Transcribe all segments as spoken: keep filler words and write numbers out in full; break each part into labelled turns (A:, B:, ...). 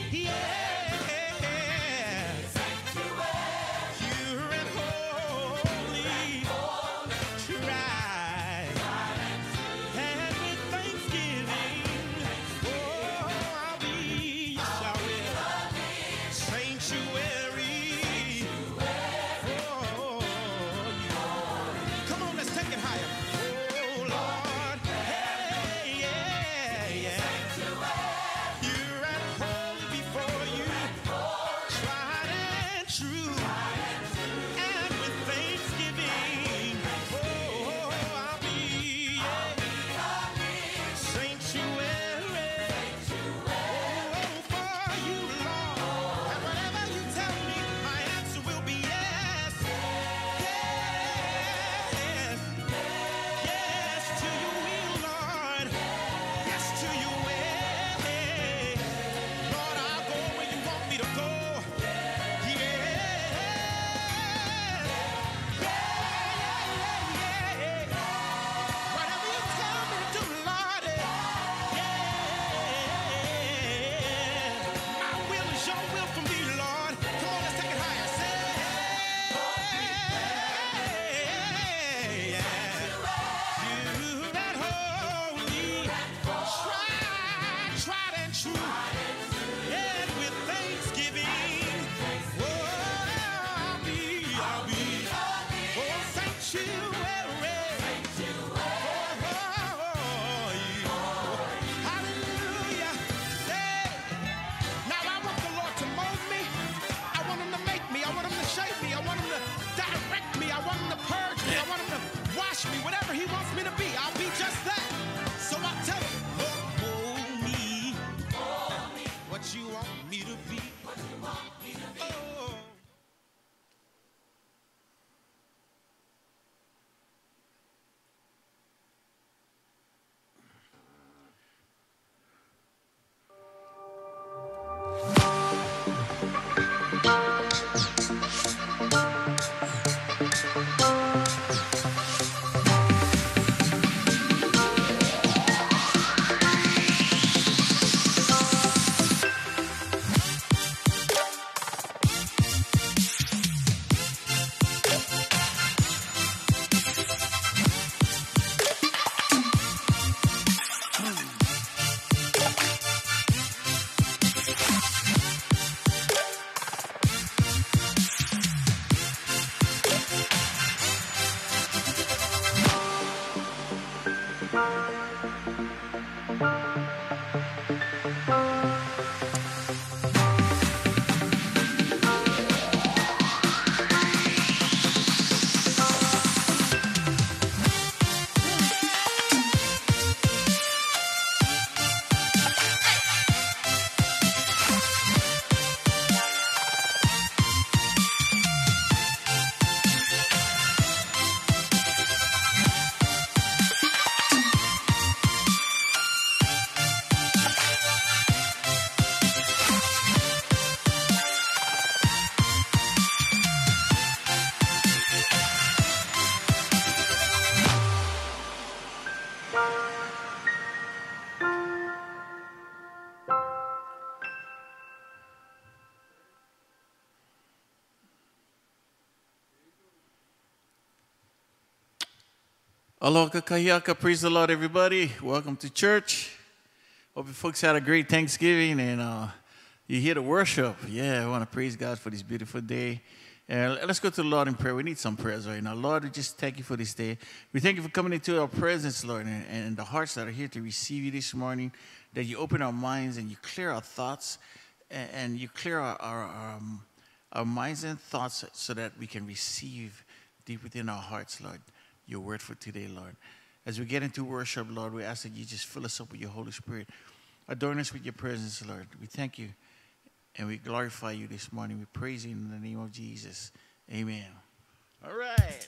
A: Aloha kahiaka, praise the Lord, everybody. Welcome to church. Hope you folks had a great Thanksgiving and uh, you're here to worship. Yeah, I want to praise God for this beautiful day. And let's go to the Lord in prayer. We need some prayers right now. Lord, we just thank you for this day. We thank you for coming into our presence, Lord, and, and the hearts that are here to receive you this morning, that you open our minds and you clear our thoughts and, and you clear our, our, our, um, our minds and thoughts so that we can receive deep within our hearts, Lord, your word for today, Lord. As we get into worship, Lord, we ask that you just fill us up with your Holy Spirit. Adorn us with your presence, Lord. We thank you and we glorify you this morning. We praise you in the name of Jesus. Amen. All right.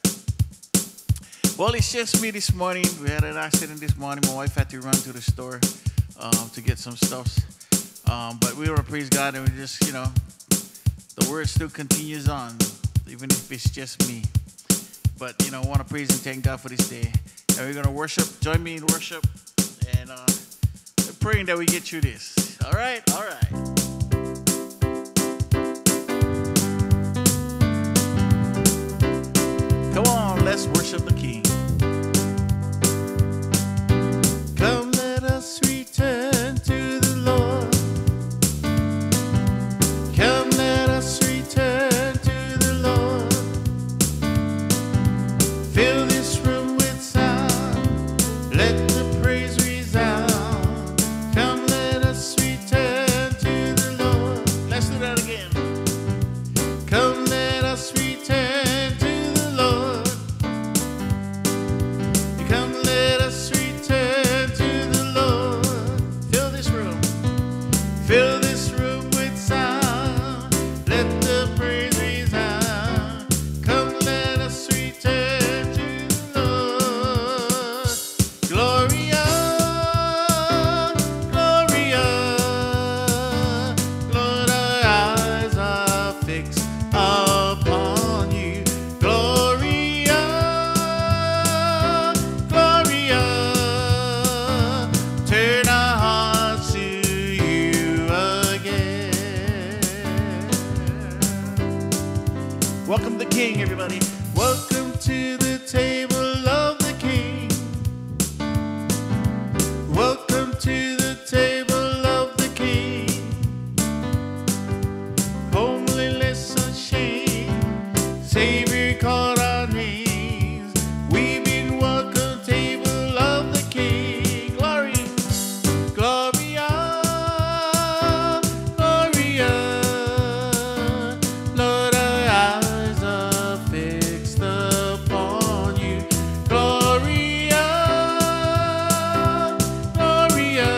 A: Well, it's just me this morning. We had an accident this morning. My wife had to run to the store um, to get some stuff. Um, but we want to praise God and we just, you know, the word still continues on, even if it's just me. But, you know, I want to praise and thank God for this day. And we're going to worship. Join me in worship. And uh, we're praying that we get through this. All right? All right. Welcome the King, everybody. Welcome to the table of the King. Welcome to the table of the King. Homeless, unashamed, Savior called our names. We've been welcome table of the King. Glory, Gloria, Gloria. Lord, our eyes are fixed upon you. Gloria, Gloria.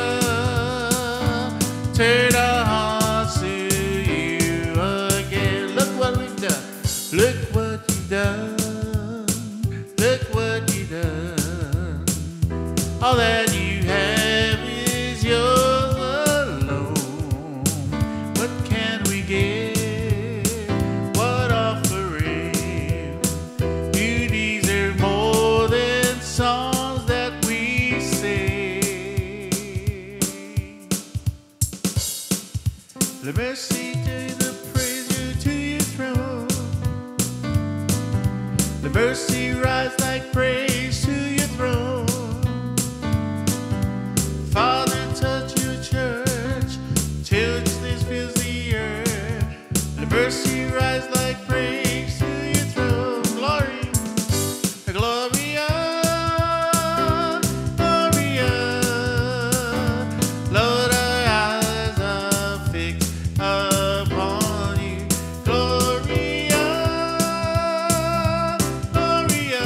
A: Turn our hearts to you again. Look what we've done. Look what you've done. Look what you've done. All that you have is yours alone. What can we give? What offering? You deserve more than songs that we sing. The mercy to the praise you to your throne. The mercy rise like praise to your throne. Father, touch your church till this fills the earth. The mercy rise like praise to your throne. Glory, Gloria, Gloria. Lord, our eyes are fixed upon you. Gloria, Gloria.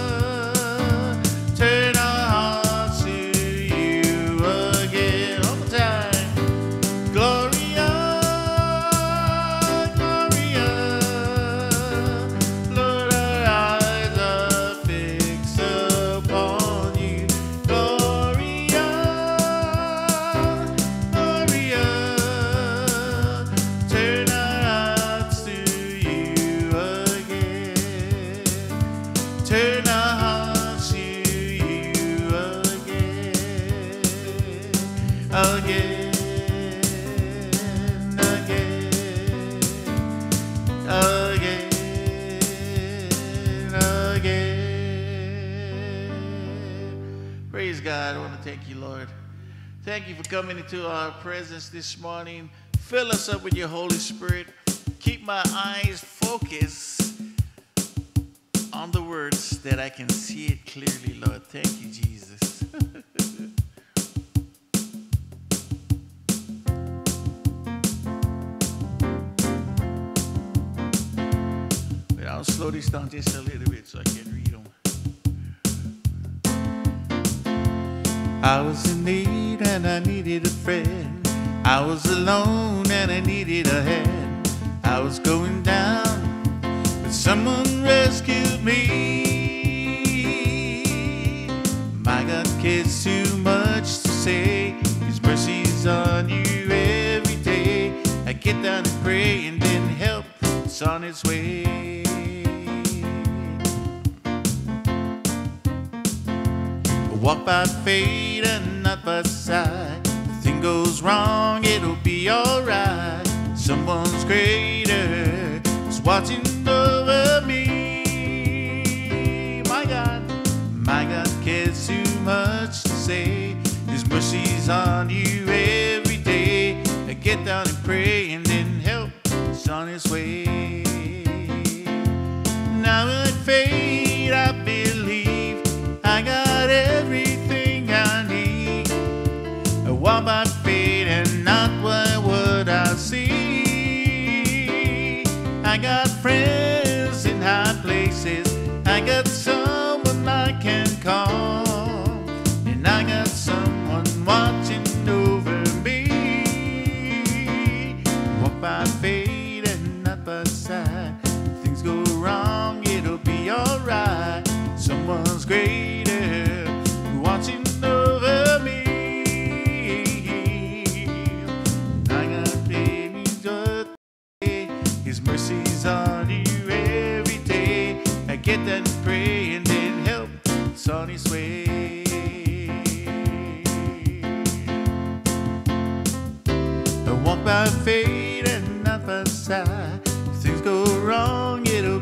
A: Turn our hearts to you again. All the time. Gloria, Gloria. Lord, our eyes are fixed upon you. Gloria, Gloria. Turn our hearts to you again. Turn our hearts to you again. Again, again, again, again. Praise God. I want to thank you, Lord. Thank you for coming into our presence this morning. Fill us up with your Holy Spirit. Keep my eyes focused on the words that I can see it clearly, Lord. Thank you, Jesus. But I'll slow this down just a little bit so I can read them. I was in need and I needed a friend. I was alone and I needed a hand. I was going down, but someone rescued me. My God cares too much to say. His mercy's on you every day. I get down and pray and then help is on its way. Walk by faith and not by sight. If thing goes wrong, it'll be alright. Someone's greater is watching over me. My God, my God cares too much to say. His mercy's on you every day. I get down and pray and then help is on its way. Now in faith I believe I got everything I need. I walk by faith and not by what I see. I got friends in high places. I got someone I can call. And I got someone watching over me. Walk by faith and not by sight. If things go wrong, it'll be alright. Someone's greater watching over me. I got baby just His mercy's on you every day. I get that and pray and then help it's on its way. I walk by faith and not by sight. If things go wrong, it'll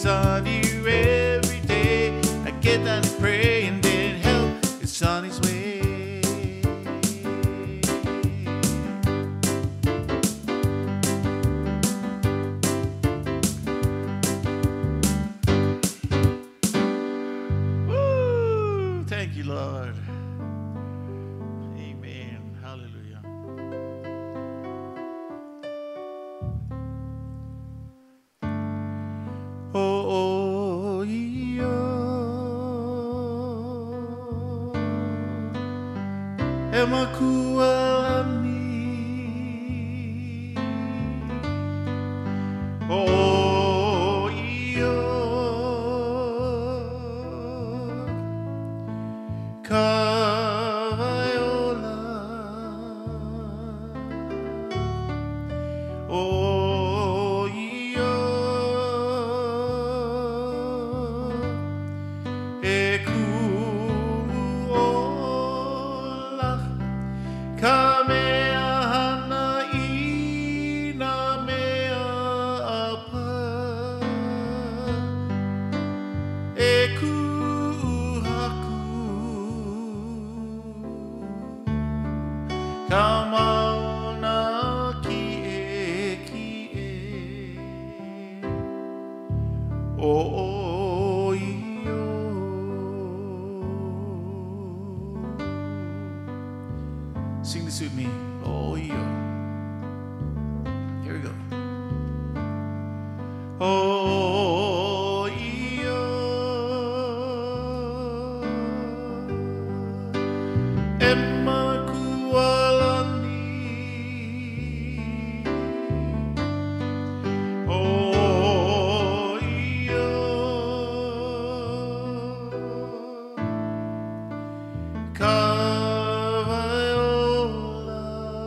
A: on here every day. I get down and pray, and then help is on its way. Woo! Thank you, Lord. Amen. Hallelujah. Oh, oh, yo. Emakualani. Oh, yo. Kavayola. Oh, yo. Ekuolach. Kameahana ina mea apa. Ekuhaku. Kamaona ki e ki e. Oh, yo. Sing this with me. Oh, yo. Here we go. Oh, yo. Emakualani. Oh, yo. Kavayola.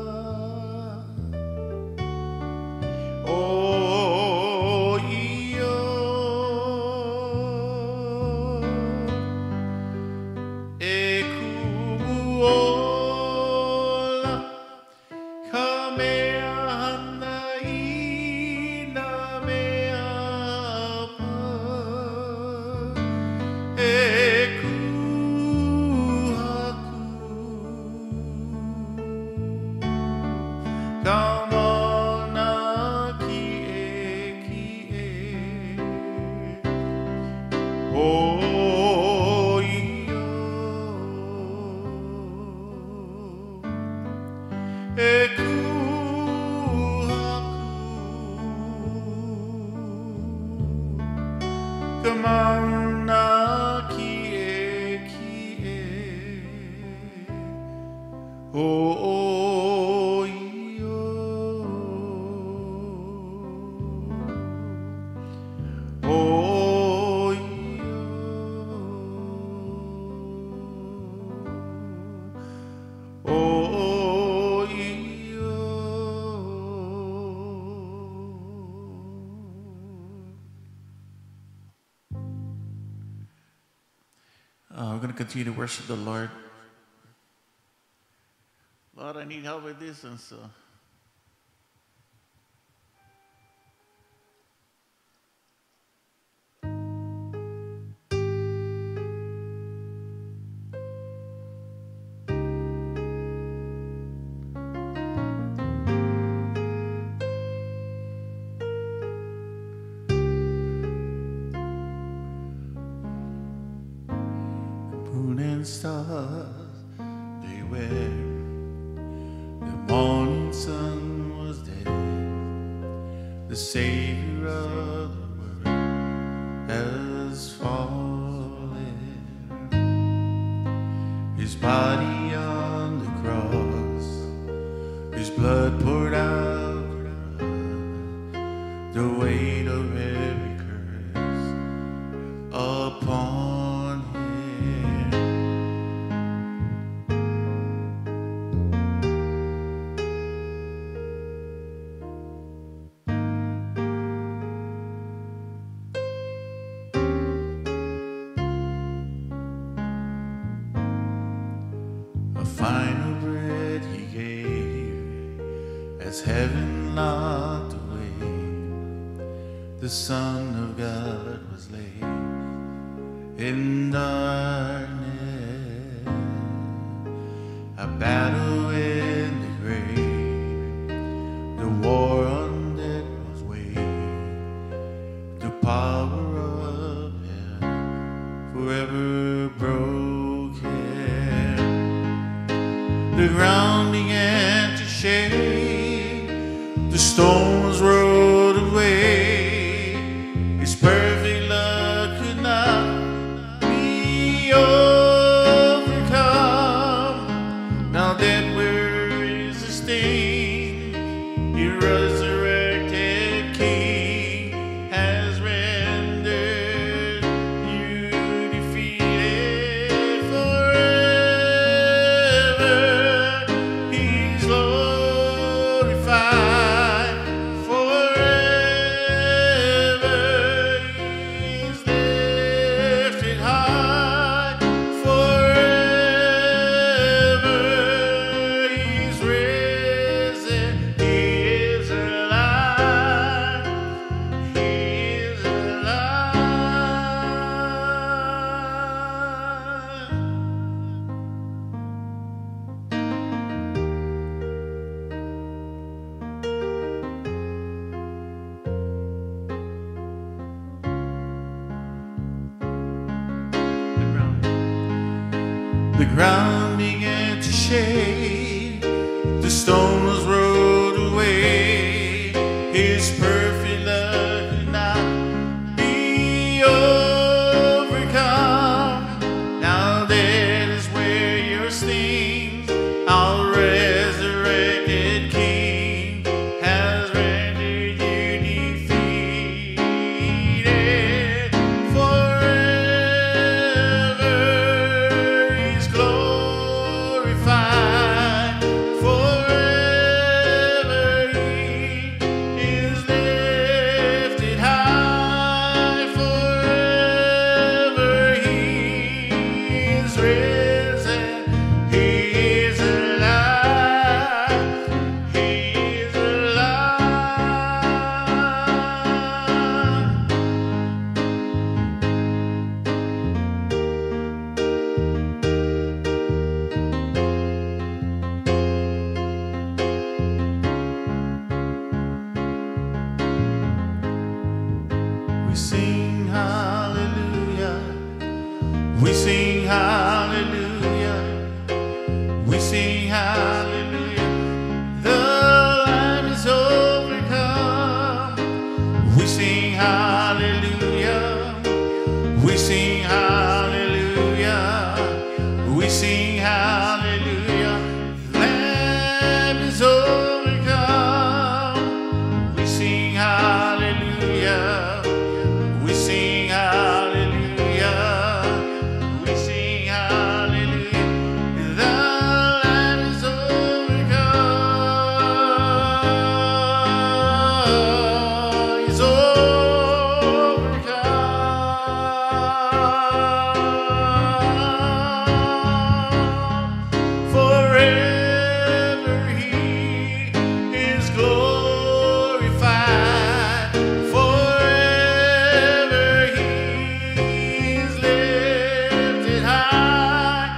A: Oh, yo. Ekuola. Kameahana ina mea apa. Ekuhaku. Kamona ki e ki e. Oh, yo. Ekuhaku. Kamona ki e ki e. Oh, yo. Oh, yo. Oh, yo. Uh, we're going to continue to worship the Lord. Lord, I need help with this, and so. Moon and stars, they were. The morning sun was there. The Savior of the world has fallen. His body on the cross, His blood poured out, the weight of every curse upon Him. A final breath He gave as heaven locked away. The the Son of God was laid in darkness, a battle in the grave, the war on death was waged, the power of hell forever broken. The ground began to shake, the stones rolled away, his perfect love could not be overcome. Now that where is the sting, he resurrected King has rendered you defeated forever. He's glorified forever. He's lifted high forever. He's risen. He is alive. He is alive. The ground began to shake, the stones rolled away, his perfect love could not be overcome. Now that is where your stings, our resurrected King has rendered you defeated forever. He's glorified forever. He is lifted high forever. He is risen. He is alive. He is alive. We sing hallelujah. We sing hallelujah. We sing hallelujah. The Lamb is overcome. We sing hallelujah. We sing hallelujah. We sing hallelujah. Lamb is overcome. We sing hallelujah. We sing hallelujah. We sing hallelujah. The Lamb is overcome. He's overcome. Forever he is glorified. Forever he is lifted high.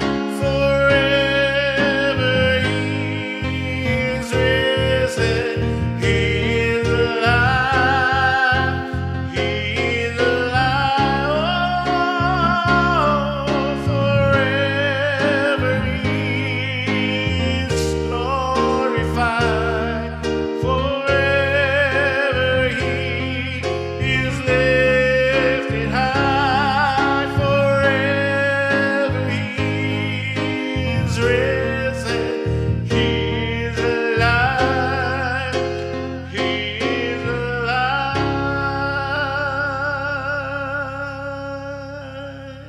A: Forever he is risen. He is alive. He is alive. Oh, forever he is glorified. Forever he is lifted high. Forever he is risen. He is alive. He is alive.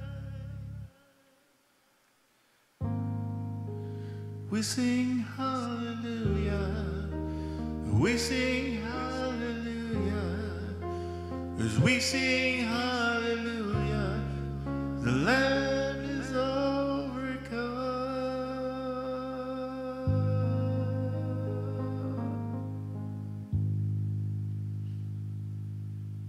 A: We sing hallelujah. We sing hallelujah. As we sing hallelujah, the Lamb is overcome.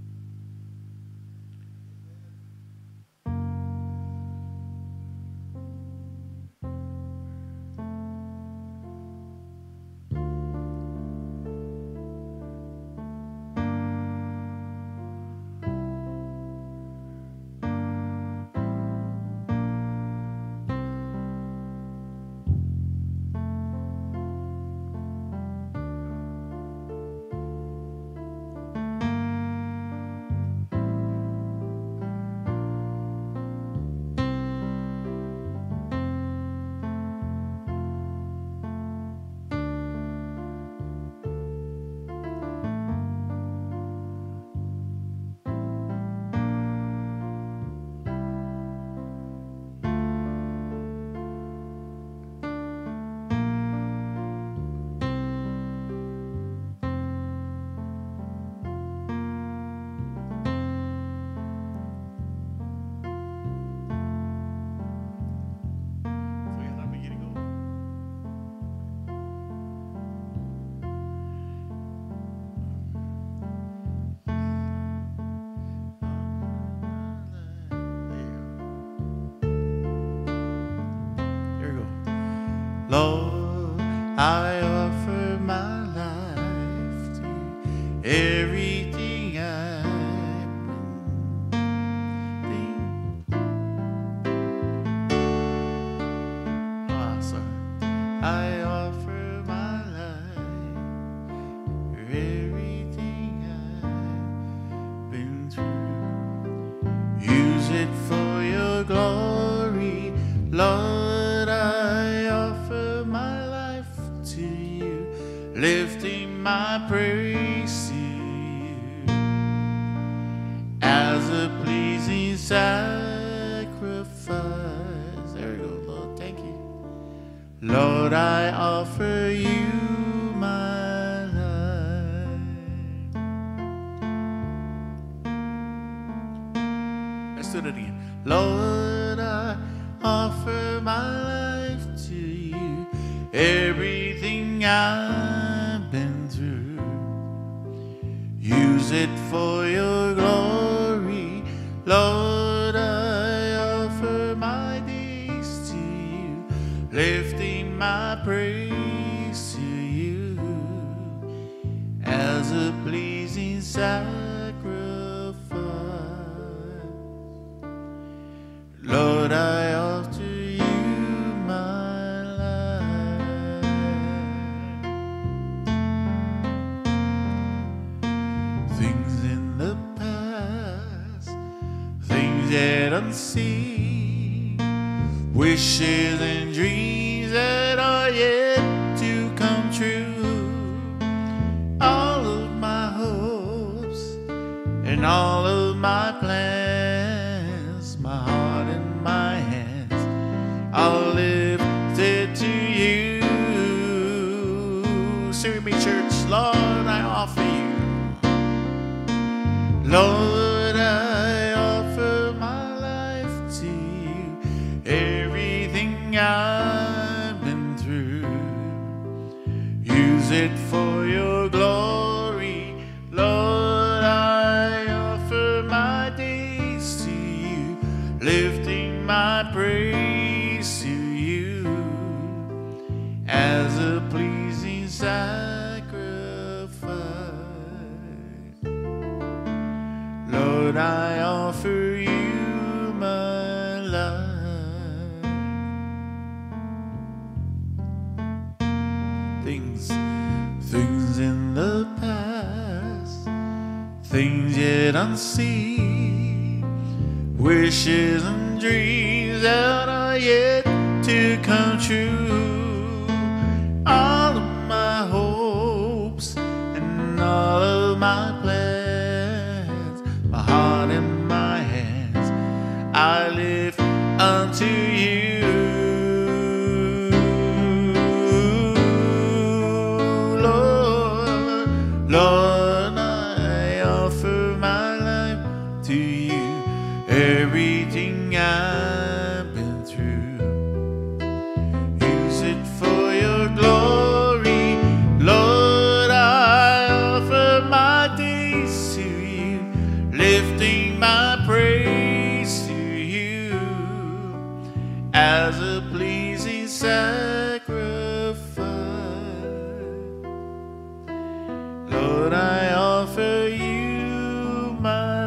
A: Lord, I offer my life to you. Everything I bring. Ah, sorry. I offer my life, everything I've been through. Use it for your glory, Lord. I offer my life to you, lifting my praise to you as a pleasing sacrifice. There we go, Lord. Thank you. Lord, I offer you my life. Let's do it again. Lord, I offer my life to you, everything I've been through. Use it for your glory, Lord. I offer my days to you, lifting my praise to you as a pleasing sacrifice. Lord, I offer you my life. Things in the past, things yet unseen, wishes and dreams that are yet to come true. All of my hopes and all of my plans, my heart and my hands, I'll lifted to you. Sing with me, church. Lord, I offer you. Lord, I offer my life to you, everything I've been through. Use it for your glory, Lord. I offer my days to you, lifting my praise to you as a pleasing sacrifice. Lord, I offer you my life. Things, things in the past, things yet unseen, wishes and dreams that are yet to come true. All of my hopes and all of my plans, my heart and my hands, I lift unto you. Lord, Lord, I offer my life to you, everything I've been through. Use it for your glory, Lord. I offer my days to you, lifting my praise to you as a pleasing sacrifice. Lord, I offer you my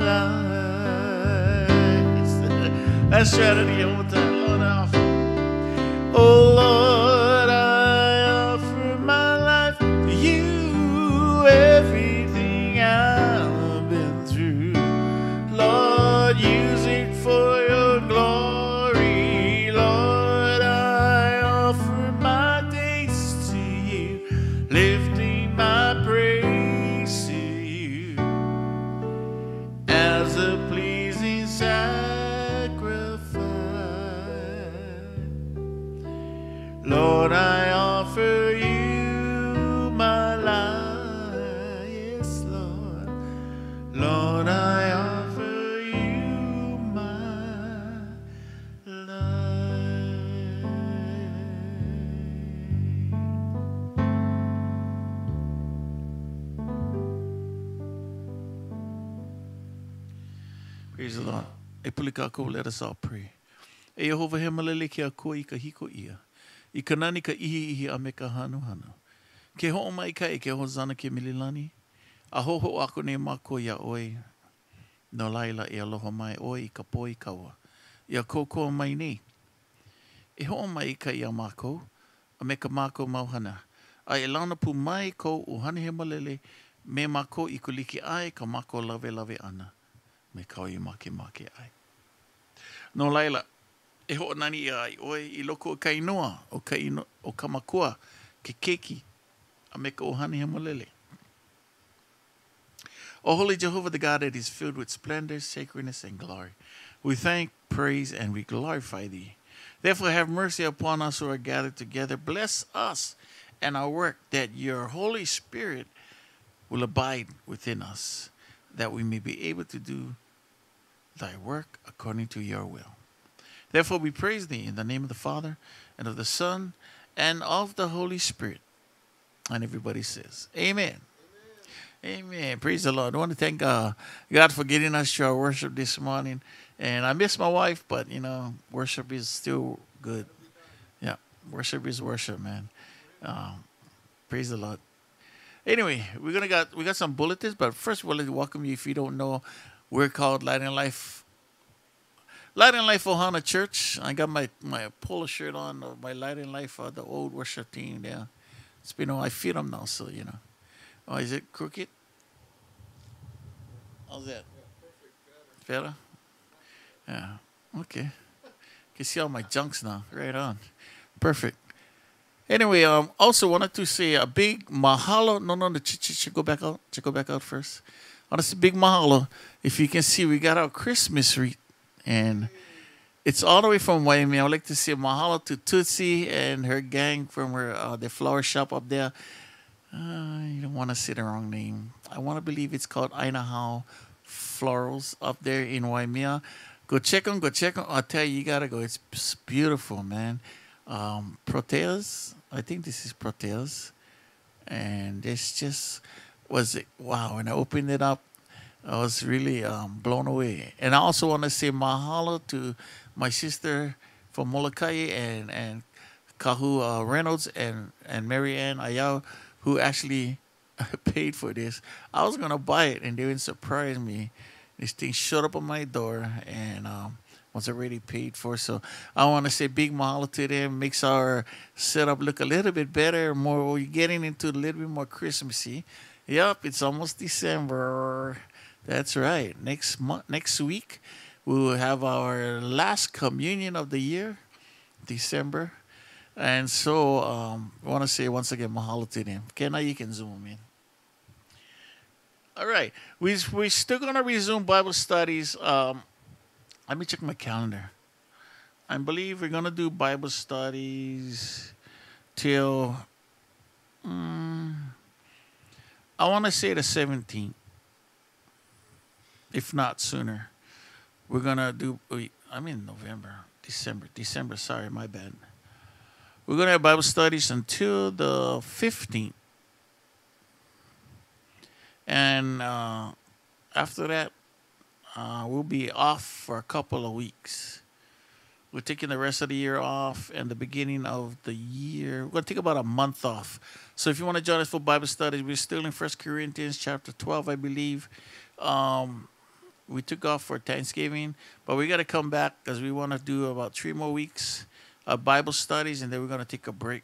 A: life. Let's try it again one time. Lord, I offer. Oh Lord, I offer my life to you, everything I've been through. Lord, use it for your glory, Lord. I offer my days to you, lifting my praise to you as a pleasing sacrifice. Lord, I offer you my life. Yes, Lord. Lord, I offer you my life. Praise the Lord. E pulika ko, let us all pray. E Jehovah Himalele kia ko ika hiko ia. I ka nani ka ihi ihi a me ka hanu hanu. Ke ho mai ka e ke ho zana ke mililani. A ho ho ako ne mako ia oi. No laila e aloha mai oi i ka poi kaua. Ia kōkua mai nei. E ho mai ka ia mako. A me ka mako mauhana. A e launa pu mai ko uhani he malele. Me mako i kuliki ai ka mako lave lave ana. Me kau i make make ai. No laila. E ho nani ia ai oi i loko o ka inoa. O ka, ino, o ka makua. Ke keki. A me ka uhani he malele. O holy Jehovah, the God that is filled with splendor, sacredness, and glory, we thank, praise, and we glorify thee. Therefore, have mercy upon us who are gathered together. Bless us and our work, that your Holy Spirit will abide within us, that we may be able to do thy work according to your will. Therefore, we praise thee in the name of the Father, and of the Son, and of the Holy Spirit. And everybody says, Amen. Amen. Praise the Lord. I want to thank uh, God for getting us to our worship this morning. And I miss my wife, but, you know, worship is still good. Yeah, worship is worship, man. Um, praise the Lord. Anyway, we're gonna got we got some bulletins, but first we'll welcome you. If you don't know, we're called Light and Life. Light and Life Ohana Church. I got my, my polo shirt on of my Light and Life, uh, the old worship team there. It's been, oh, I feed them now, so, you know. Oh, is it crooked? How's that? Better? Yeah. Okay. Can see all my junks now. Right on. Perfect. Anyway, um, also wanted to say a big mahalo. No, no, no. Ch- ch- ch- go back out. Ch- go back out first. I want to say big mahalo. If you can see, we got our Christmas wreath, and it's all the way from Wyoming. I would like to say mahalo to Tootsie and her gang from her uh, the flower shop up there. Uh, you don't want to say the wrong name. I want to believe it's called Ainahau Florals up there in Waimea. Go check them. Go check them. I'll tell you, you gotta go. It's beautiful, man. Um, Proteas. I think this is Proteas, and this just was it. Wow! When I opened it up, I was really um, blown away. And I also want to say mahalo to my sister from Molokai and and Kahu uh, Reynolds and and Mary Ann Ayau, who actually paid for this. I was gonna buy it, and they didn't surprise me. This thing showed up on my door, and um, was already paid for. So I want to say big mahalo to them. Makes our setup look a little bit better. More, we're getting into a little bit more Christmassy. Yep, it's almost December. That's right. Next month, next week, we will have our last communion of the year, December. And so um, I want to say once again, mahalo to them. Okay, now you can zoom in. All right. We, we're still going to resume Bible studies. Um, let me check my calendar. I believe we're going to do Bible studies till, um, I want to say the seventeenth, if not sooner. We're going to do, I'm in November, December, December, sorry, my bad. We're going to have Bible studies until the fifteenth. And uh, after that, uh, we'll be off for a couple of weeks. We're taking the rest of the year off and the beginning of the year. We're going to take about a month off. So if you want to join us for Bible studies, we're still in First Corinthians chapter twelve, I believe. Um, we took off for Thanksgiving, but we got to come back because we want to do about three more weeks of Bible studies, and then we're going to take a break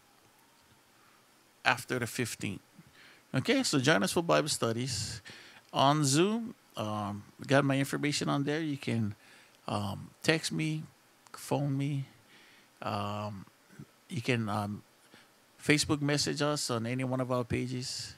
A: after the fifteenth. Okay, so join us for Bible studies on Zoom. Um, got my information on there. You can um, text me, phone me. Um, you can um, Facebook message us on any one of our pages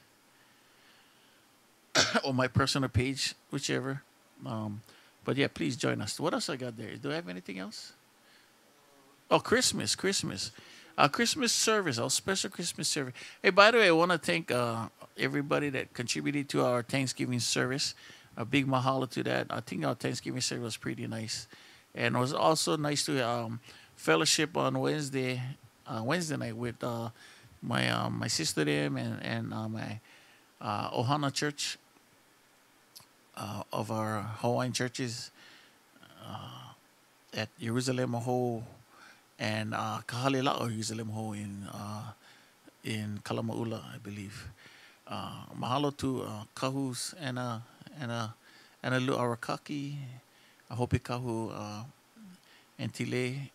A: or my personal page, whichever. Um, but yeah, please join us. What else I got there? Do I have anything else? Oh, Christmas, Christmas. Our Christmas service, our special Christmas service. Hey, by the way, I want to thank uh, everybody that contributed to our Thanksgiving service. A big mahalo to that. I think our Thanksgiving service was pretty nice. And it was also nice to um, fellowship on Wednesday uh, Wednesday night with uh, my um, my sister them and, and uh, my uh, Ohana church uh, of our Hawaiian churches uh, at Jerusalem, Oho, and uh, Kahalilao Yuzalimho in uh, in Kalamaula, I believe. Uh, mahalo to uh, Kahus and uh, and uh, and a little Arakaki, I hope Kahu uh, and Tile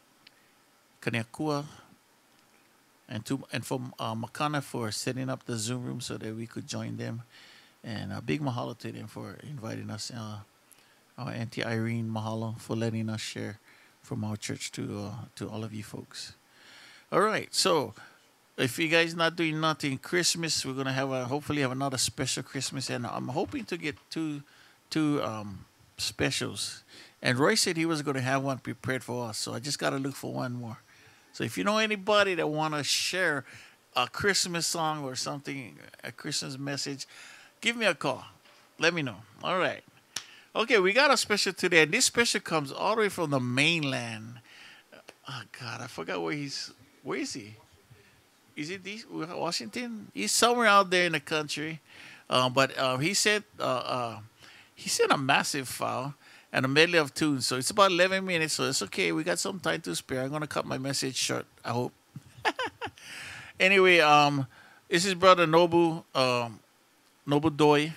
A: Kaneakua, and to and from uh, Makana for setting up the Zoom room so that we could join them, and a big mahalo to them for inviting us. Uh, our Auntie Irene, mahalo for letting us share from our church to uh, to all of you folks. All right, so if you guys not doing nothing, Christmas, we're gonna have a hopefully have another special Christmas, and I'm hoping to get two two um, specials. And Roy said he was gonna have one prepared for us, so I just gotta look for one more. So if you know anybody that wanna share a Christmas song or something, a Christmas message, give me a call. Let me know. All right. Okay, we got a special today, and this special comes all the way from the mainland. Oh God, I forgot where he's. Where is he? Is it this, Washington? He's somewhere out there in the country, uh, but uh, he said uh, uh, he sent a massive file and a medley of tunes. So it's about eleven minutes, so it's okay. We got some time to spare. I'm gonna cut my message short, I hope. Anyway, um, this is Brother Nobu um, Nobu Doi.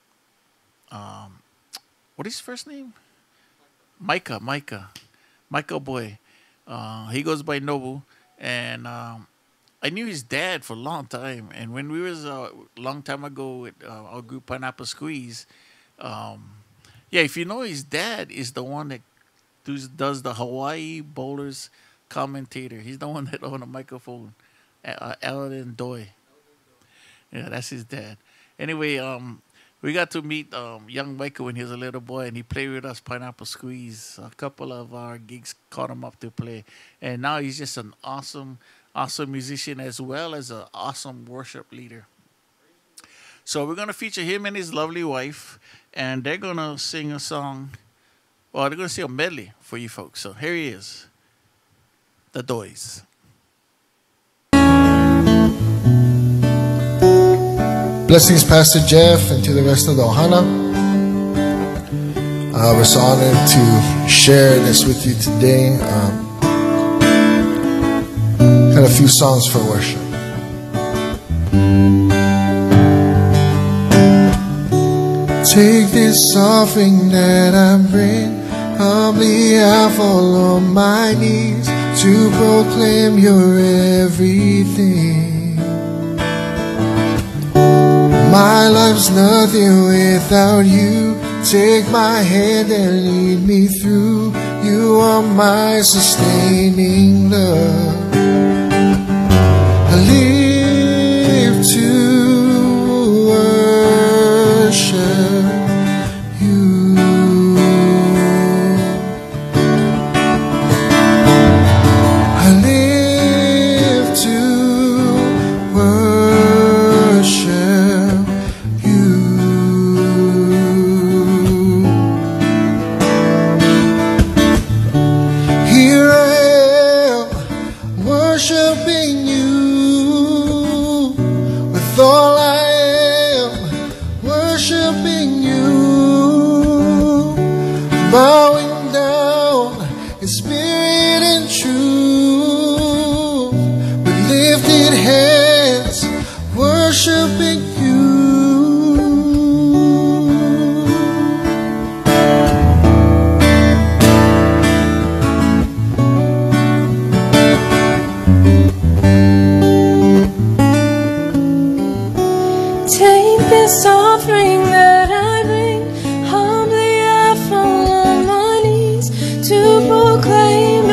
A: Um, what is his first name? Micah, Micah, Micah Boy. Uh, he goes by Nobu, and um, I knew his dad for a long time. And when we was a uh, long time ago with uh, our group Pineapple Squeeze, um, yeah, if you know his dad is the one that does, does the Hawaii Bowlers commentator. He's the one that owned a microphone, uh, Alan Doi. Yeah, that's his dad. Anyway, um, we got to meet um, young Michael when he was a little boy, and he played with us Pineapple Squeeze. A couple of our gigs caught him up to play, and now he's just an awesome, awesome musician as well as an awesome worship leader. So we're gonna feature him and his lovely wife, and they're gonna sing a song. Well, they're gonna sing a medley for you folks. So here he is, the Doys.
B: Blessings, Pastor Jeff, and to the rest of the Ohana. Uh, we're so honored to share this with you today. Um, had a few songs for worship. Take this offering that I bring, humbly I fall on my knees to proclaim your everything. My life's nothing without you. Take my hand and lead me through. You are my sustaining love. I live to worship you. I live to worship you. Here I am, worshiping you with all I am, worshiping you, bowing down in spirit and truth, with lifted hands, worshiping you.
C: Take this offering that I bring, humbly I fall on my knees to proclaim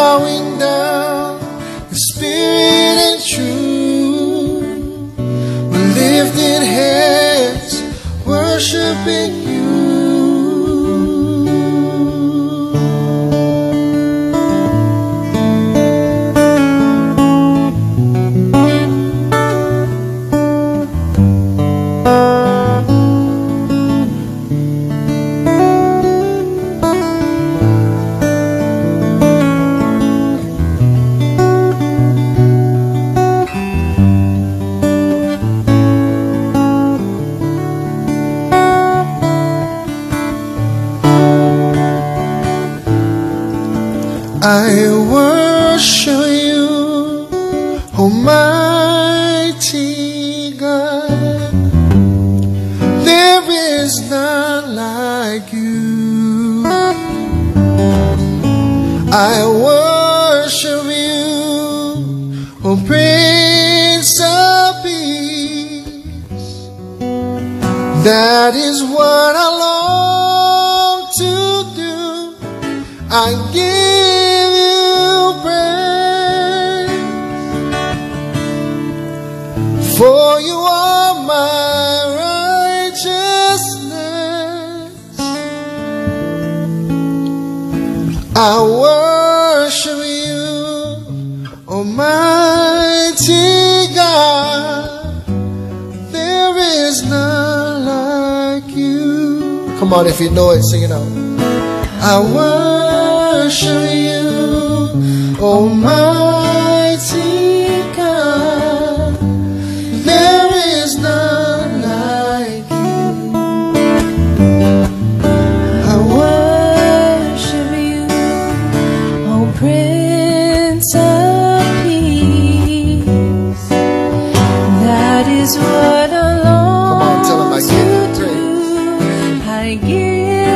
B: bowing down in spirit and truth. We're lifting hands, worshiping you. I worship you, Almighty God. There is none like you. I worship you, O Prince of Peace. That is what I long to do. I give you praise, for you are my righteousness. I worship you, Almighty God. There is none like you. Come on, if you know it, sing it out. I worship you, Almighty God. There is none like you.
C: I worship you, O Prince of Peace. That is what I long
B: Come on, tell him I give you
C: to do. I give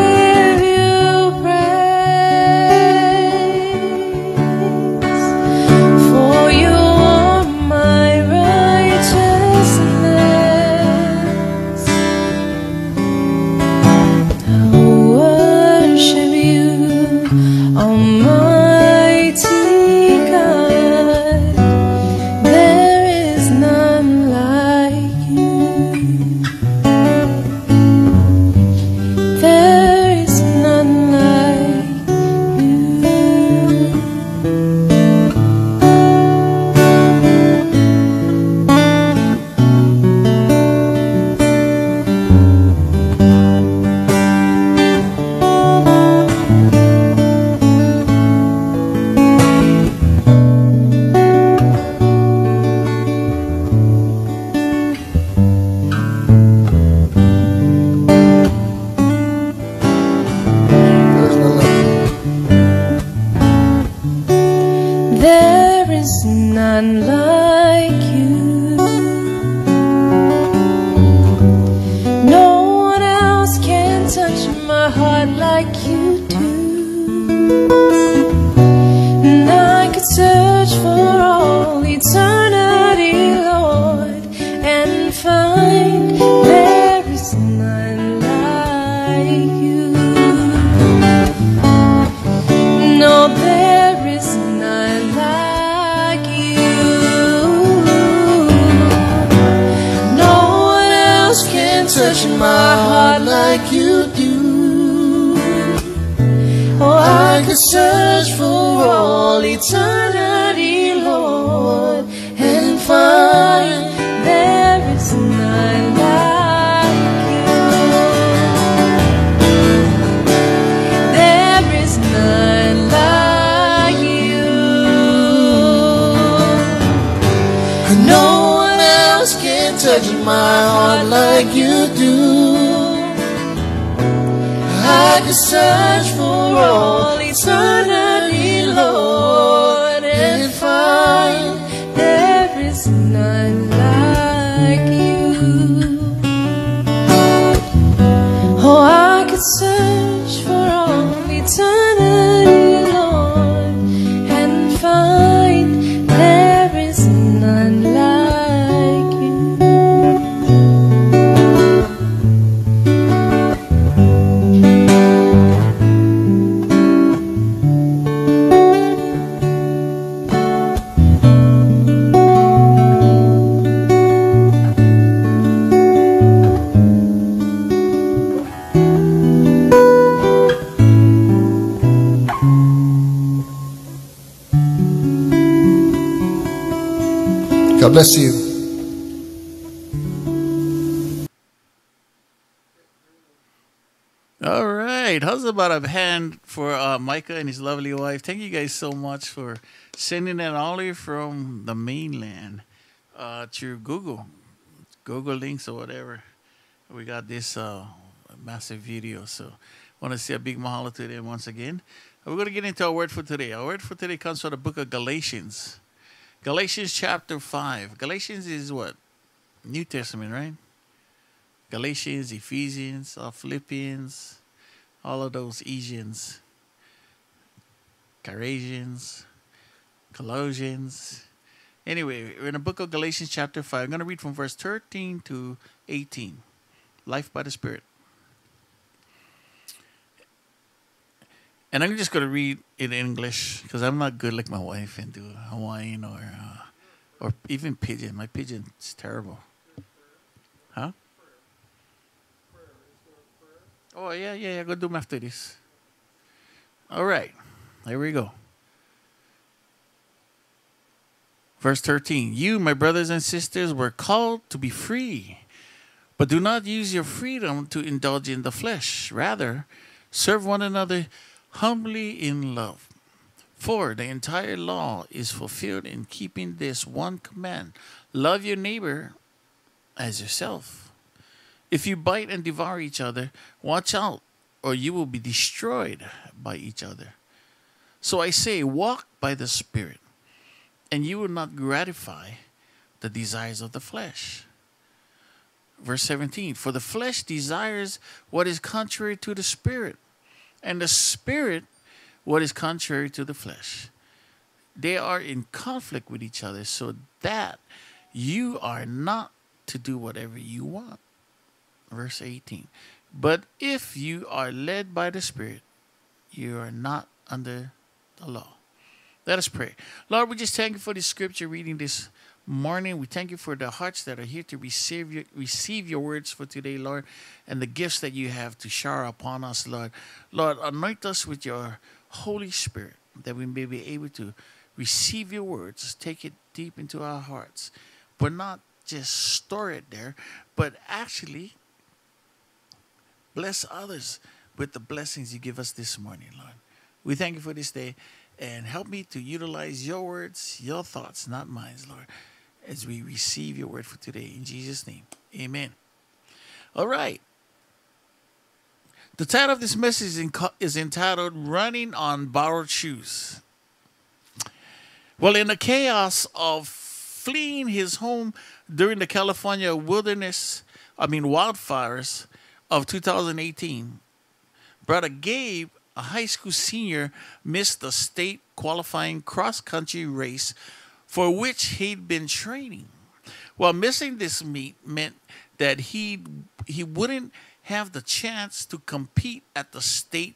B: search for all eternity, Lord, and find there is none like you. There is none like you. No one else can touch my heart like you do. I can search for all eternity, Lord, and find there is none like you. Oh, I could search for all eternity, Lord, and find there is none like you. God bless you.
A: All right. How's about a hand for uh, Micah and his lovely wife? Thank you guys so much for sending that all the way from the mainland uh, through Google, Google links or whatever. We got this uh, massive video. So I want to say a big mahalo to them once again. We're going to get into our word for today. Our word for today comes from the book of Galatians. Galatians chapter five. Galatians is what? New Testament, right? Galatians, Ephesians, uh, Philippians, all of those Ephesians, Colossians, Colossians. Anyway, we're in the book of Galatians chapter five. I'm going to read from verse thirteen to eighteen. Life by the Spirit. And I'm just going to read in English because I'm not good like my wife and do Hawaiian or uh, or even Pidgin. My Pidgin is terrible. Huh? Oh, yeah, yeah, yeah. Go do them after this. All right. Here we go. Verse thirteen. You, my brothers and sisters, were called to be free, but do not use your freedom to indulge in the flesh. Rather, serve one another humbly in love. For the entire law is fulfilled in keeping this one command: love your neighbor as yourself. If you bite and devour each other, watch out, or you will be destroyed by each other. So I say, walk by the Spirit, and you will not gratify the desires of the flesh. Verse seventeen, for the flesh desires what is contrary to the Spirit, and the Spirit what is contrary to the flesh. They are in conflict with each other, so that you are not to do whatever you want. Verse eighteen, but if you are led by the Spirit, you are not under the law. Let us pray. Lord, we just thank you for this scripture reading this morning. We thank you for the hearts that are here to receive your, receive your words for today, Lord, and the gifts that you have to shower upon us, Lord. Lord, anoint us with your Holy Spirit that we may be able to receive your words, take it deep into our hearts, but not just store it there, but actually bless others with the blessings you give us this morning, Lord. We thank you for this day, and help me to utilize your words, your thoughts, not mine, Lord, as we receive your word for today. In Jesus' name, amen. All right. The title of this message is entitled, Running on Borrowed Shoes. Well, in the chaos of fleeing his home during the California wilderness, I mean wildfires, of two thousand eighteen, Brother Gabe, a high school senior, missed the state qualifying cross-country race for which he'd been training. Well, missing this meet meant that he he wouldn't have the chance to compete at the state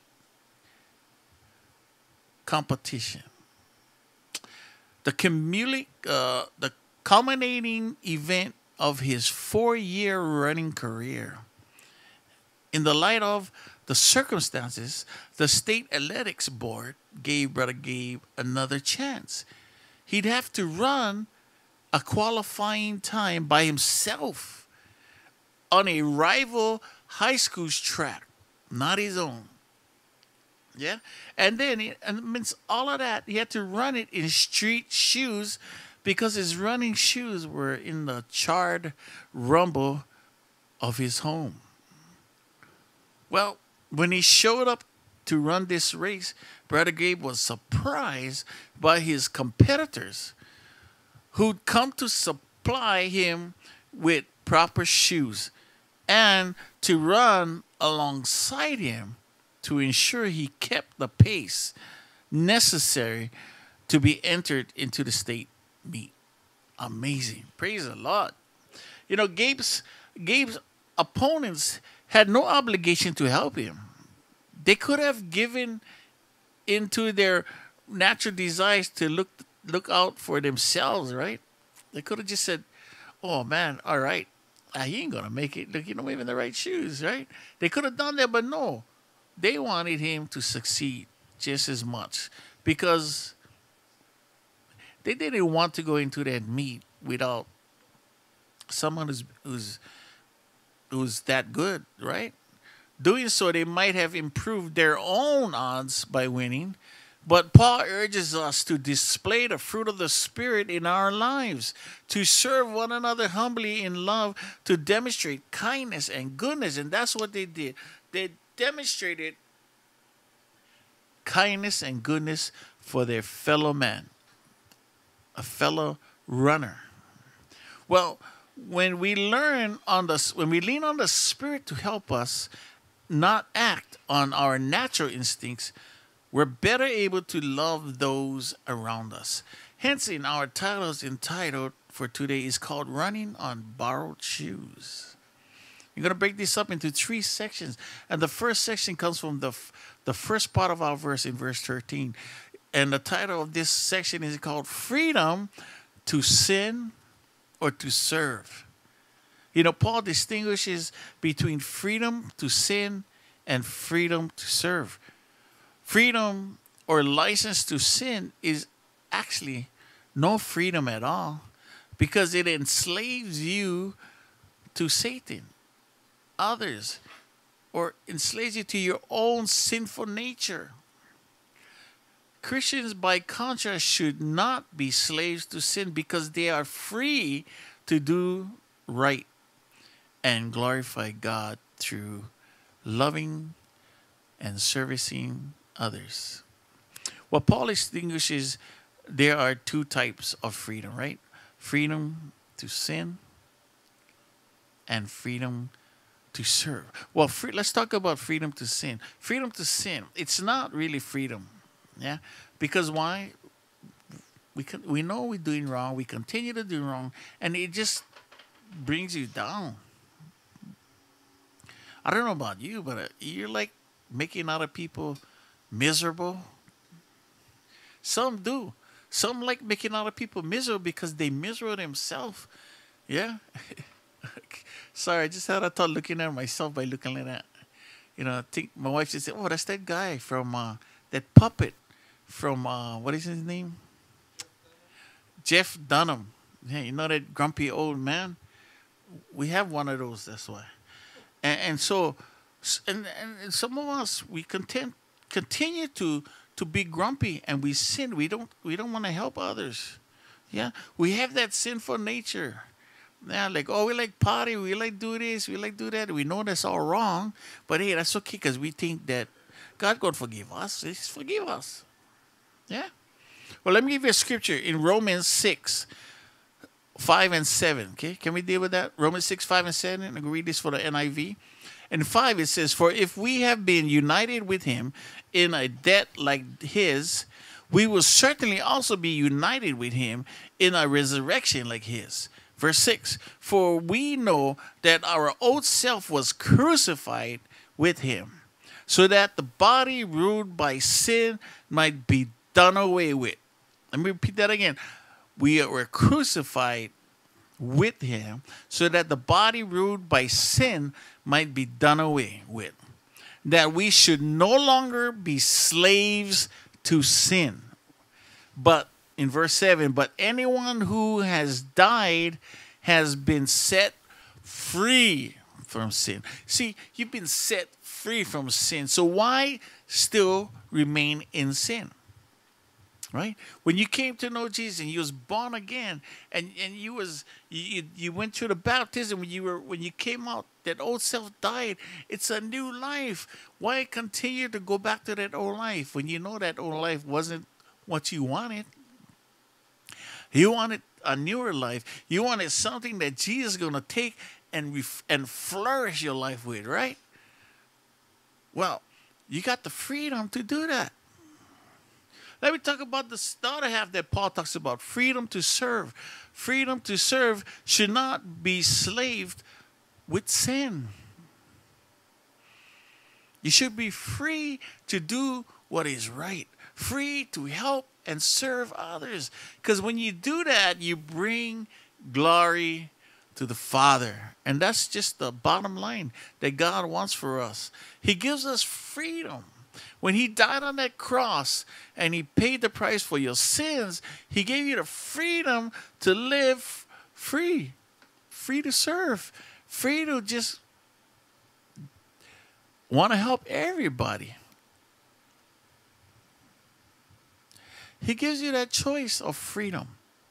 A: competition. The cumuli- uh, the culminating event of his four-year running career. In the light of the circumstances, the state athletics board gave Brother Gabe another chance. He'd have to run a qualifying time by himself on a rival high school's track, not his own. Yeah? And then, it, and amidst all of that, he had to run it in street shoes because his running shoes were in the charred rumble of his home. Well, when he showed up to run this race, Brother Gabe was surprised by his competitors who'd come to supply him with proper shoes and to run alongside him to ensure he kept the pace necessary to be entered into the state meet. Amazing. Praise the Lord. You know, Gabe's, Gabe's opponents had no obligation to help him. They could have given into their natural desires to look look out for themselves, right? They could have just said, oh man, all right, uh, he ain't gonna make it. Look, you know, even the right shoes, right? They could have done that, but no. They wanted him to succeed just as much because they didn't want to go into that meet without someone who's who's who's that good, right? Doing so, they might have improved their own odds by winning. But Paul urges us to display the fruit of the Spirit in our lives, to serve one another humbly in love, to demonstrate kindness and goodness. And that's what they did. They demonstrated kindness and goodness for their fellow man, a fellow runner. Well, when we learn on the, when we lean on the Spirit to help us not act on our natural instincts, we're better able to love those around us. Hence, in our titles entitled for today is called Running on Borrowed Shoes. You're going to break this up into three sections. And the first section comes from the, the first part of our verse in verse thirteen. And the title of this section is called Freedom to Sin or to Serve. You know, Paul distinguishes between freedom to sin and freedom to serve. Freedom or license to sin is actually no freedom at all, because it enslaves you to Satan, others, or enslaves you to your own sinful nature. Christians, by contrast, should not be slaves to sin because they are free to do right and glorify God through loving and servicing others. Well, Paul distinguishes there are two types of freedom, right? Freedom to sin and freedom to serve. Well, free, let's talk about freedom to sin. Freedom to sin, it's not really freedom, yeah? Because why? We can, we know we're doing wrong, we continue to do wrong, and it just brings you down. I don't know about you, but uh, you're like making other people miserable. Some do. Some like making other people miserable because they miserable themselves. Yeah. Sorry, I just had a thought looking at myself by looking at that. You know, I think my wife just said, "Oh, that's that guy from uh, that puppet from uh, what is his name? Jeff Dunham. Yeah, you know that grumpy old man. We have one of those. That's why." And, and so, and, and some of us, we content, continue to to be grumpy, and we sin. We don't we don't want to help others. Yeah, we have that sinful nature. Yeah, like, oh, we like party, we like do this, we like do that. We know that's all wrong, but hey, that's okay because we think that God gonna forgive us. He's forgive us. Yeah. Well, let me give you a scripture in Romans six, five and seven. Okay, can we deal with that? Romans six, five and seven. I'm gonna read this for the N I V. In five, it says, "For if we have been united with him in a debt like his, we will certainly also be united with him in a resurrection like his." Verse six, "For we know that our old self was crucified with him, so that the body ruled by sin might be done away with." Let me repeat that again. We were crucified with him, so that the body ruled by sin might be done away with, that we should no longer be slaves to sin. But in verse seven, "But anyone who has died has been set free from sin." See, you've been set free from sin. So why still remain in sin? Right? When you came to know Jesus and you was born again, and, and you was you, you went through the baptism, when you were when you came out, that old self died. It's a new life. Why continue to go back to that old life when you know that old life wasn't what you wanted? You wanted a newer life. You wanted something that Jesus is going to take and ref- and flourish your life with, right? Well, you got the freedom to do that. Let me talk about the other half that Paul talks about, freedom to serve. Freedom to serve should not be slaved with sin. You should be free to do what is right, free to help and serve others. Because when you do that, you bring glory to the Father. And that's just the bottom line that God wants for us. He gives us freedom. When he died on that cross and he paid the price for your sins, he gave you the freedom to live free, free to serve, free to just want to help everybody. He gives you that choice of freedom.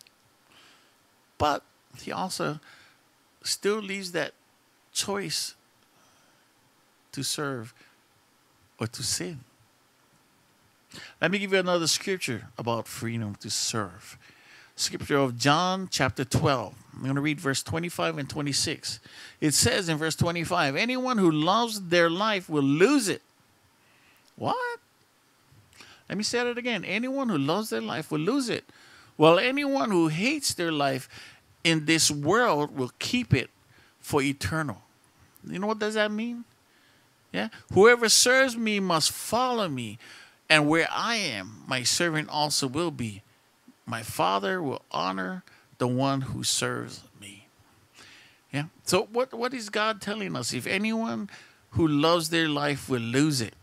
A: But he also still leaves that choice to serve or to sin. Let me give you another scripture about freedom to serve. Scripture of John chapter twelve. I'm going to read verse twenty-five and twenty-six. It says in verse twenty-five, anyone who loves their life will lose it. What? Let me say it again. Anyone who loves their life will lose it. Well, anyone who hates their life in this world will keep it for eternal. You know what does that mean? Yeah. Whoever serves me must follow me, and where I am, my servant also will be. My Father will honor the one who serves me. Yeah. So what, what is God telling us? If anyone who loves their life will lose it.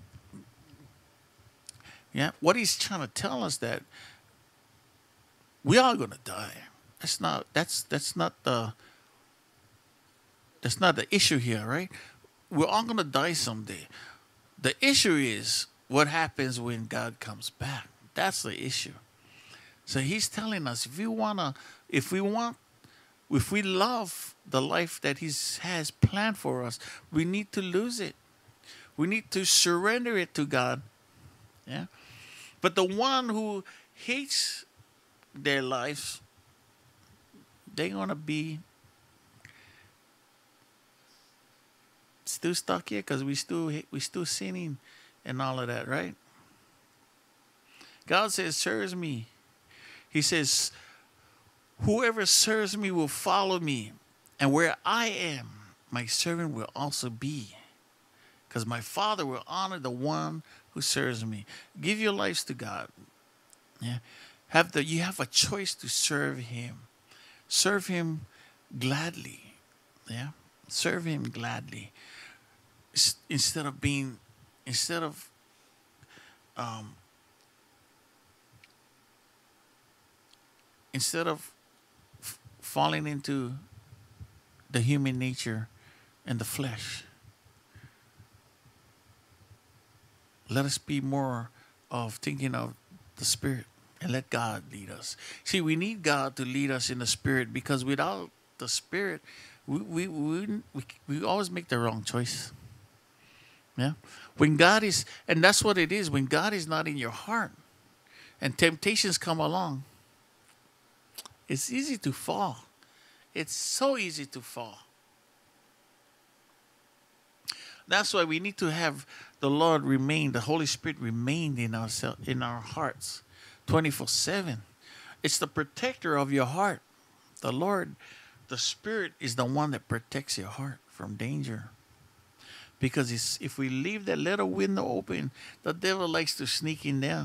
A: Yeah. What he's trying to tell us that we are going to die. That's not that's that's not the that's not the issue here, right? We're all going to die someday. The issue is what happens when God comes back. That's the issue. So he's telling us if we wanna, if we want, if we love the life that he has planned for us, we need to lose it. We need to surrender it to God. Yeah. But the one who hates their lives, they're gonna be still stuck here because we still we still sinning and all of that, right? God says, serves me. He says, whoever serves me will follow me, and where I am, my servant will also be, because my Father will honor the one who serves me. Give your lives to God. Yeah, have the you have a choice to serve Him. Serve Him gladly. Yeah, serve Him gladly. S- instead of being, instead of um. Instead of f- falling into the human nature and the flesh, let us be more of thinking of the Spirit and let God lead us. See, we need God to lead us in the Spirit, because without the Spirit, we we we, we, we always make the wrong choice. Yeah, when God is, and that's what it is. When God is not in your heart, and temptations come along, it's easy to fall. It's so easy to fall. That's why we need to have the Lord remain, the Holy Spirit remain in our, in our hearts twenty-four seven. It's the protector of your heart. The Lord, the Spirit is the one that protects your heart from danger. Because it's, if we leave that little window open, the devil likes to sneak in there.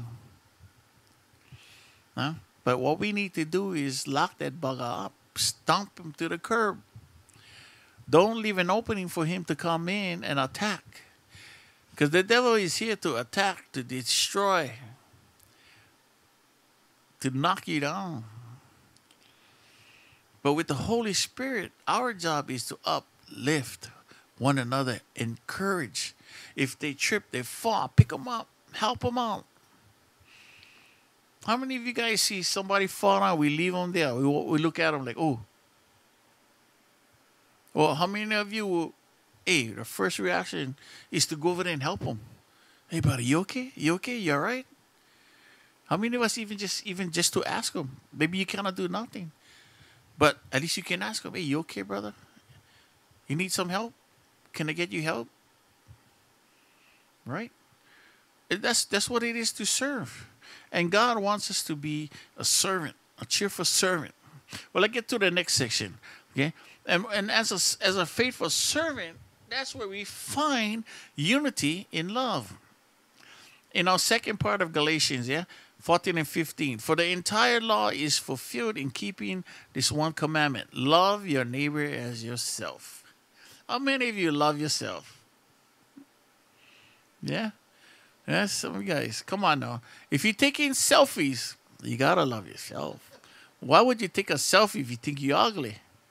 A: Huh? But what we need to do is lock that bugger up, stomp him to the curb. Don't leave an opening for him to come in and attack. Because the devil is here to attack, to destroy, to knock you down. But with the Holy Spirit, our job is to uplift one another, encourage. If they trip, they fall, pick them up, help them out. How many of you guys see somebody fall out? We leave them there. We, we look at them like, oh. Well, how many of you will, hey, the first reaction is to go over there and help them. Hey, buddy, you okay? You okay? You all right? How many of us even just even just to ask them? Maybe you cannot do nothing. But at least you can ask them, hey, you okay, brother? You need some help? Can I get you help? Right? That's, that's what it is to serve. And God wants us to be a servant, a cheerful servant. Well, let's get to the next section. Okay? And, and as a, as a faithful servant, that's where we find unity in love. In our second part of Galatians, yeah, fourteen and fifteen. For the entire law is fulfilled in keeping this one commandment. Love your neighbor as yourself. How many of you love yourself? Yeah? Yes, some of you guys. Come on now. If you're taking selfies, you gotta love yourself. Why would you take a selfie if you think you're ugly?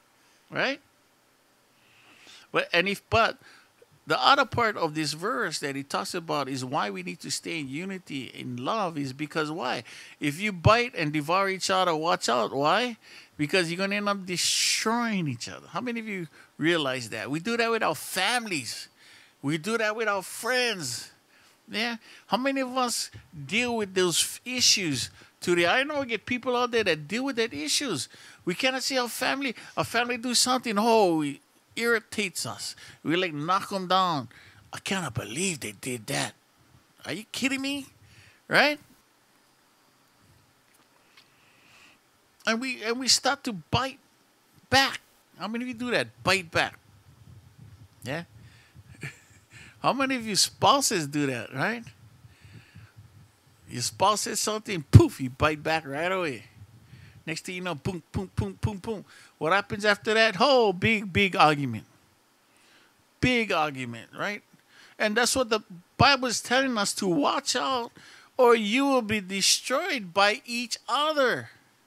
A: right? But and if but the other part of this verse that he talks about is why we need to stay in unity, in love, is because why? If you bite and devour each other, watch out. Why? Because you're going to end up destroying each other. How many of you realize that? We do that with our families. We do that with our friends. Yeah? How many of us deal with those issues today? I know we get people out there that deal with that issues. We cannot see our family, our family do something. Oh, we irritates us. We like knock them down. I cannot believe they did that. Are you kidding me? Right? And we and we start to bite back. How many of you do that? Bite back. Yeah? How many of you spouses do that, right? Your spouse says something, poof, you bite back right away. Next thing you know, boom, boom, boom, boom, boom. What happens after that? Oh, big, big argument. Big argument, right? And that's what the Bible is telling us, to watch out or you will be destroyed by each other.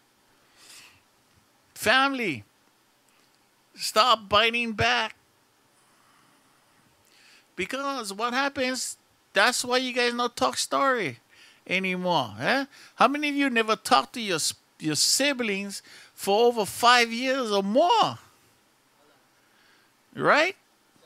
A: Family, stop biting back. Because what happens, that's why you guys don't talk story anymore. Eh? How many of you never talked to your your siblings for over five years or more? Right?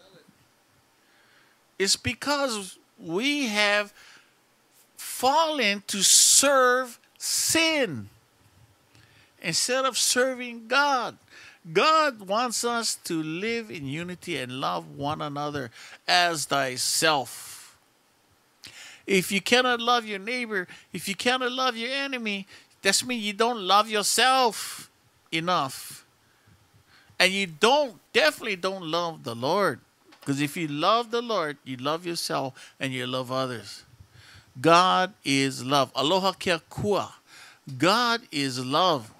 A: It's because we have fallen to serve sin instead of serving God. God wants us to live in unity and love one another as thyself. If you cannot love your neighbor, if you cannot love your enemy, that means you don't love yourself enough. And you don't, definitely don't love the Lord. Because if you love the Lord, you love yourself and you love others. God is love. Aloha kia kua. God is love.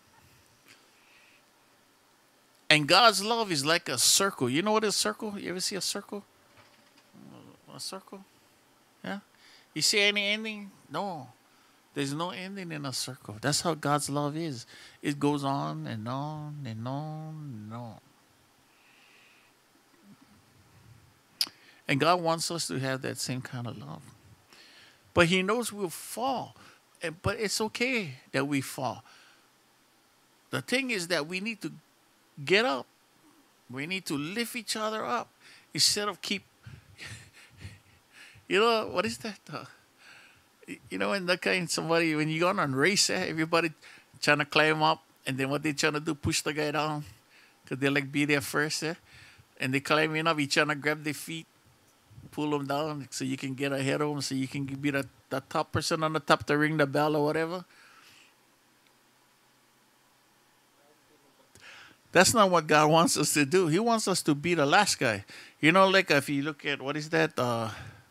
A: And God's love is like a circle. You know what is a circle? You ever see a circle? A circle? Yeah? You see any ending? No. There's no ending in a circle. That's how God's love is. It goes on and on and on and on. And God wants us to have that same kind of love. But He knows we'll fall. But it's okay that we fall. The thing is that we need to get up. We need to lift each other up instead of keep. You know, what is that? Uh, you know, in that kind, somebody, when you go on a race, eh, everybody trying to climb up, and then what they trying to do, push the guy down, because they like be there first, eh? And they climbing up, you trying to grab their feet, pull them down, so you can get ahead of them, so you can be the, the top person on the top to ring the bell or whatever. That's not what God wants us to do. He wants us to be the last guy. You know, like if you look at, what is that? Uh,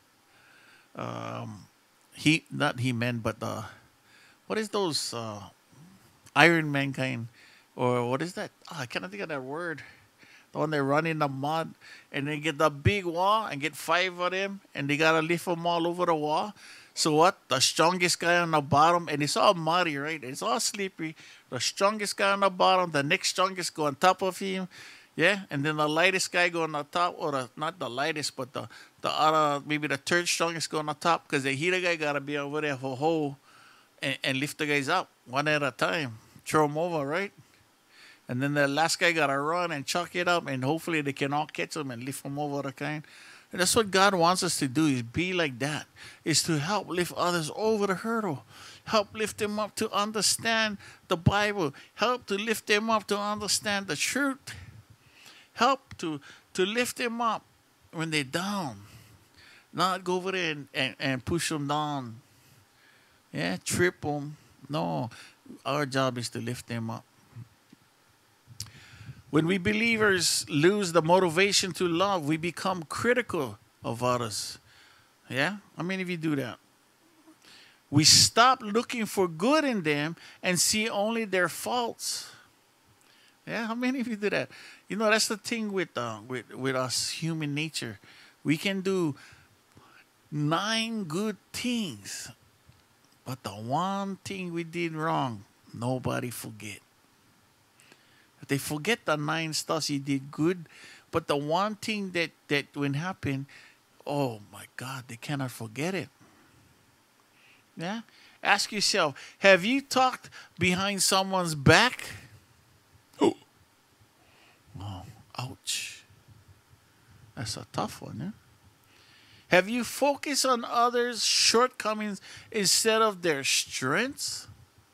A: um, he not He Man, but uh, what is those uh, Iron Man kind, or what is that? Oh, I can't think of that word. The one they run in the mud and they get the big wall and get five of them, and they gotta lift them all over the wall. So what? The strongest guy on the bottom, and it's all muddy, right? It's all slippery. The strongest guy on the bottom, the next strongest go on top of him, yeah, and then the lightest guy go on the top, or the, not the lightest, but the the other, maybe the third strongest go on the top, because the heater guy gotta be over there for a hole and, and lift the guys up one at a time, throw them over, right? And then the last guy gotta run and chuck it up, and hopefully they can all catch them and lift them over the kind. And that's what God wants us to do, is be like that, is to help lift others over the hurdle, help lift them up to understand the Bible, help to lift them up to understand the truth, help to, to lift them up when they're down, not go over there and, and, and push them down, yeah, trip them. No, our job is to lift them up. When we believers lose the motivation to love, we become critical of others. Yeah? How many of you do that? We stop looking for good in them and see only their faults. Yeah? How many of you do that? You know, that's the thing with, uh, with, with us, human nature. We can do nine good things, but the one thing we did wrong, nobody forget. But they forget the nine stuff you did good. But the one thing that, that when happened, oh my God, they cannot forget it. Yeah? Ask yourself, have you talked behind someone's back? Oh, oh ouch. That's a tough one, yeah? Have you focused on others' shortcomings instead of their strengths?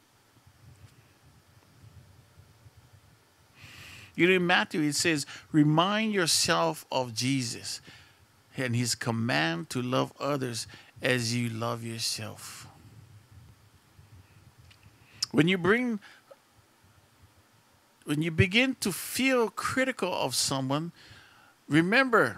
A: You know, in Matthew, it says, remind yourself of Jesus and his command to love others as you love yourself. When you bring, when you begin to feel critical of someone, remember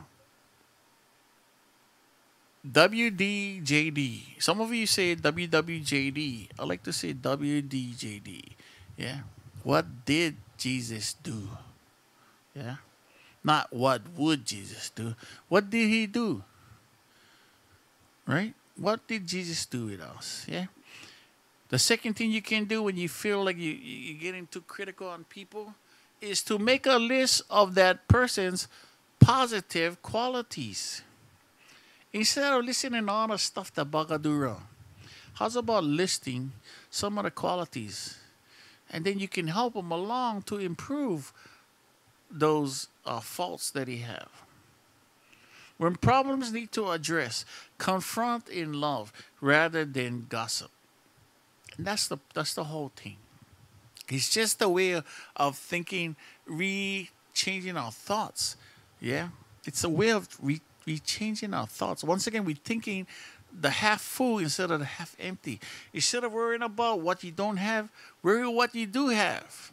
A: W D J D. Some of you say W W J D. I like to say W D J D. Yeah. What did Jesus do? Yeah. Not what would Jesus do. What did he do? Right? What did Jesus do with us? Yeah. The second thing you can do when you feel like you, you're getting too critical on people is to make a list of that person's positive qualities. Instead of listening to all the stuff that Baga do wrong, how's about listing some of the qualities? And then you can help them along to improve those uh, faults that he have. When problems need to address, confront in love rather than gossip. And that's the that's the whole thing. It's just a way of, of thinking, re-changing our thoughts. Yeah? It's a way of re- re-changing our thoughts. Once again, we're thinking the half full instead of the half empty. Instead of worrying about what you don't have, worry what you do have.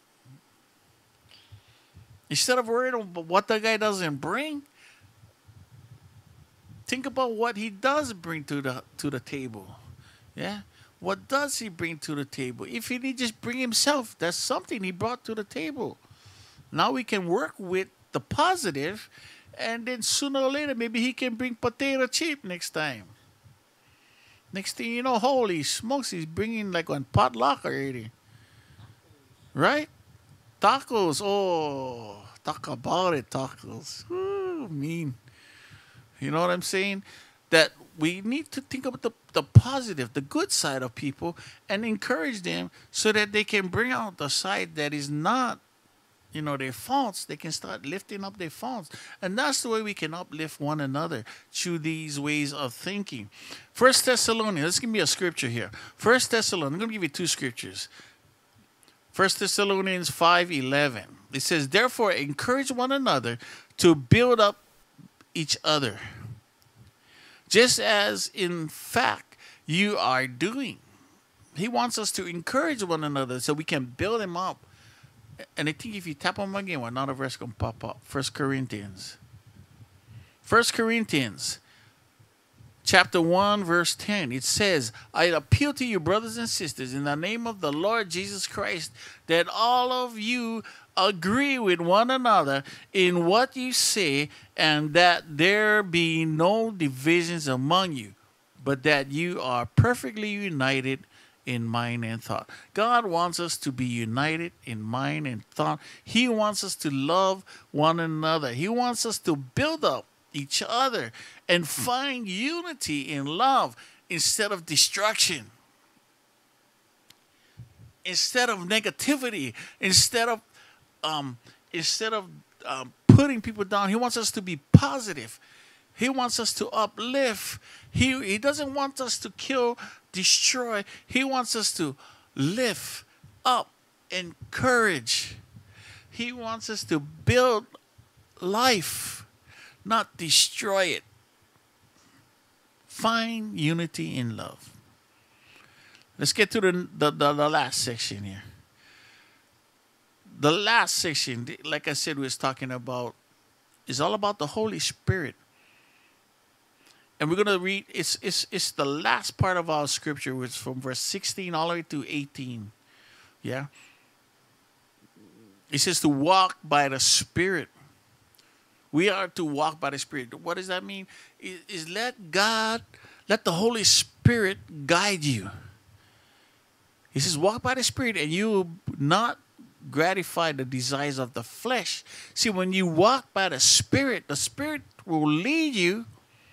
A: Instead of worrying about what the guy doesn't bring, think about what he does bring to the to the table. Yeah? What does he bring to the table? If he did just bring himself, that's something he brought to the table. Now we can work with the positive, and then sooner or later, maybe he can bring potato chip next time. Next thing you know, holy smokes, he's bringing like one potluck already. Right? Tacos. Oh, talk about it, tacos. Ooh, mean. You know what I'm saying? That we need to think about the, the positive, the good side of people and encourage them so that they can bring out the side that is not, you know, their faults. They can start lifting up their faults. And that's the way we can uplift one another through these ways of thinking. First Thessalonians, let's give me a scripture here. First Thessalonians, I'm going to give you two scriptures. First Thessalonians five eleven. It says, therefore, encourage one another to build up each other, just as in fact you are doing. He wants us to encourage one another so we can build them up. And I think if you tap them again, well, another verse can pop up. First Corinthians. First Corinthians chapter one, verse ten. It says, I appeal to you, brothers and sisters, in the name of the Lord Jesus Christ, that all of you agree with one another in what you say, and that there be no divisions among you, but that you are perfectly united in mind and thought. God wants us to be united in mind and thought. He wants us to love one another. He wants us to build up each other and find unity in love instead of destruction, instead of negativity, instead of um, instead of um, putting people down. He wants us to be positive. He wants us to uplift. He he doesn't want us to kill, destroy. He wants us to lift up, encourage. He wants us to build life, not destroy it. Find unity in love. Let's get to the, the, the, the last section here. The last section, like I said, we was talking about, is all about the Holy Spirit. And we're going to read, it's, it's, it's the last part of our scripture, which is from verse sixteen all the way to eighteen. Yeah? It says to walk by the Spirit. We are to walk by the Spirit. What does that mean? Is, is let God, let the Holy Spirit guide you. He says walk by the Spirit and you will not gratify the desires of the flesh. See, when you walk by the Spirit, the Spirit will lead you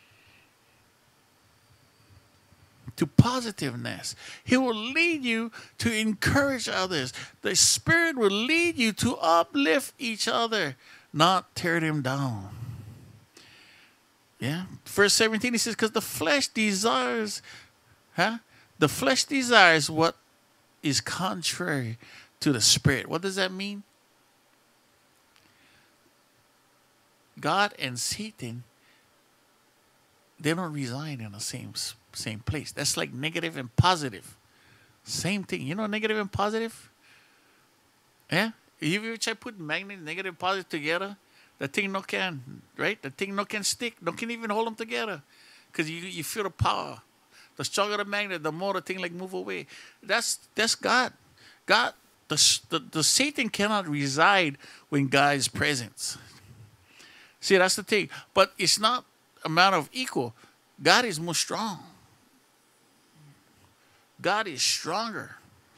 A: to positiveness. He will lead you to encourage others. The Spirit will lead you to uplift each other, not tear them down. Yeah. Verse seventeen, he says, because the flesh desires, huh? The flesh desires what is contrary to the Spirit. What does that mean? God and Satan, they don't reside in the same same place. That's like negative and positive. Same thing. You know negative and positive? Yeah? If you ever try putting magnet, negative and positive together, the thing no can, right? The thing no can stick. No can even hold them together. Because you, you feel the power. The stronger the magnet, the more the thing like move away. That's that's God. God, the, the, the Satan cannot reside when God is present. See, that's the thing. But it's not a matter of equal. God is more strong. God is stronger.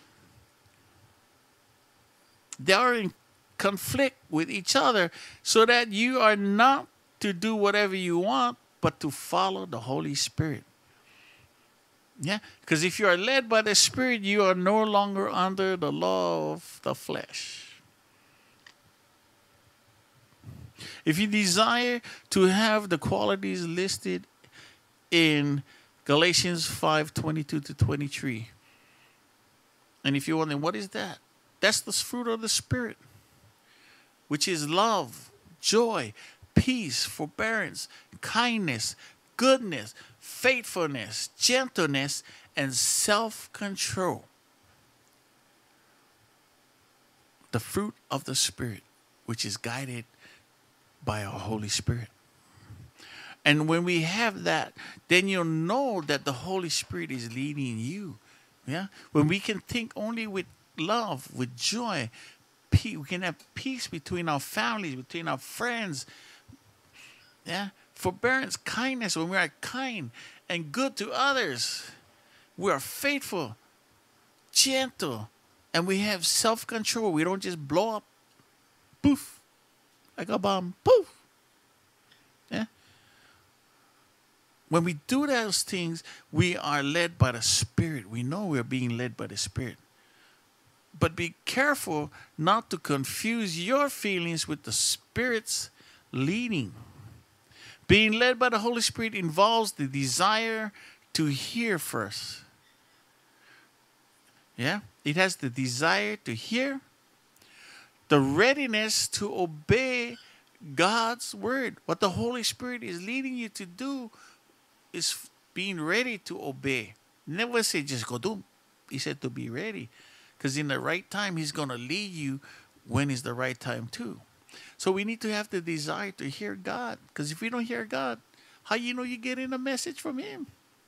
A: They are in conflict with each other so that you are not to do whatever you want, but to follow the Holy Spirit. Yeah? Because if you are led by the Spirit, you are no longer under the law of the flesh. If you desire to have the qualities listed in Galatians five twenty-two to twenty-three, and if you're wondering, what is that? That's the fruit of the Spirit, which is love, joy, peace, forbearance, kindness, goodness, faithfulness, gentleness, and self-control. The fruit of the Spirit, which is guided by our Holy Spirit. And when we have that, then you'll know that the Holy Spirit is leading you. Yeah? When we can think only with love, with joy, peace, we can have peace between our families, between our friends. Yeah? Forbearance, kindness, when we are kind and good to others. We are faithful, gentle, and we have self-control. We don't just blow up, poof, like a bomb, poof. Yeah? When we do those things, we are led by the Spirit. We know we are being led by the Spirit. But be careful not to confuse your feelings with the Spirit's leading. Being led by the Holy Spirit involves the desire to hear first. Yeah? It has the desire to hear, the readiness to obey God's word. What the Holy Spirit is leading you to do is being ready to obey. Never say just go do. He said to be ready. Because in the right time, he's going to lead you when is the right time too. So we need to have the desire to hear God. Because if we don't hear God, how you know you're getting a message from him?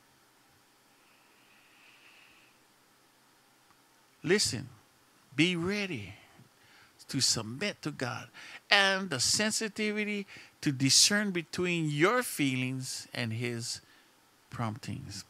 A: Listen, be ready to submit to God and the sensitivity to discern between your feelings and his promptings.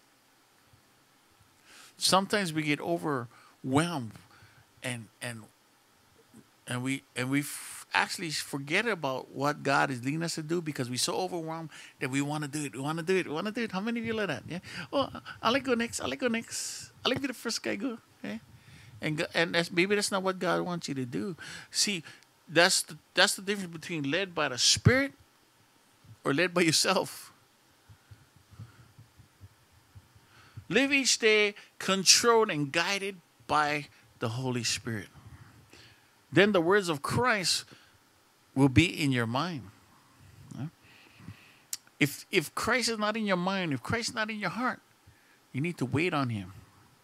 A: Sometimes we get overwhelmed and and and we and we f- actually forget about what God is leading us to do because we're so overwhelmed that we want to do it. We want to do it. We want to do it. How many of you like that? Yeah. Oh, I'll let go next. I'll let go next. I'll let be the first guy go. Yeah. And go, and that's maybe that's not what God wants you to do. See, that's the, that's the difference between led by the Spirit or led by yourself. Live each day controlled and guided by the Holy Spirit. Then the words of Christ will be in your mind. If if Christ is not in your mind, if Christ is not in your heart, you need to wait on him.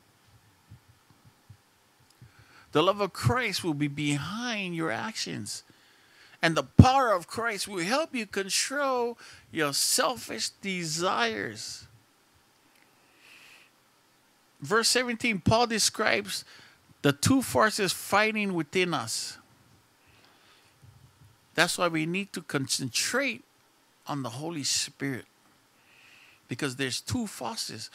A: The love of Christ will be behind your actions. And the power of Christ will help you control your selfish desires. Verse seventeen, Paul describes the two forces fighting within us. That's why we need to concentrate on the Holy Spirit. Because there's two forces,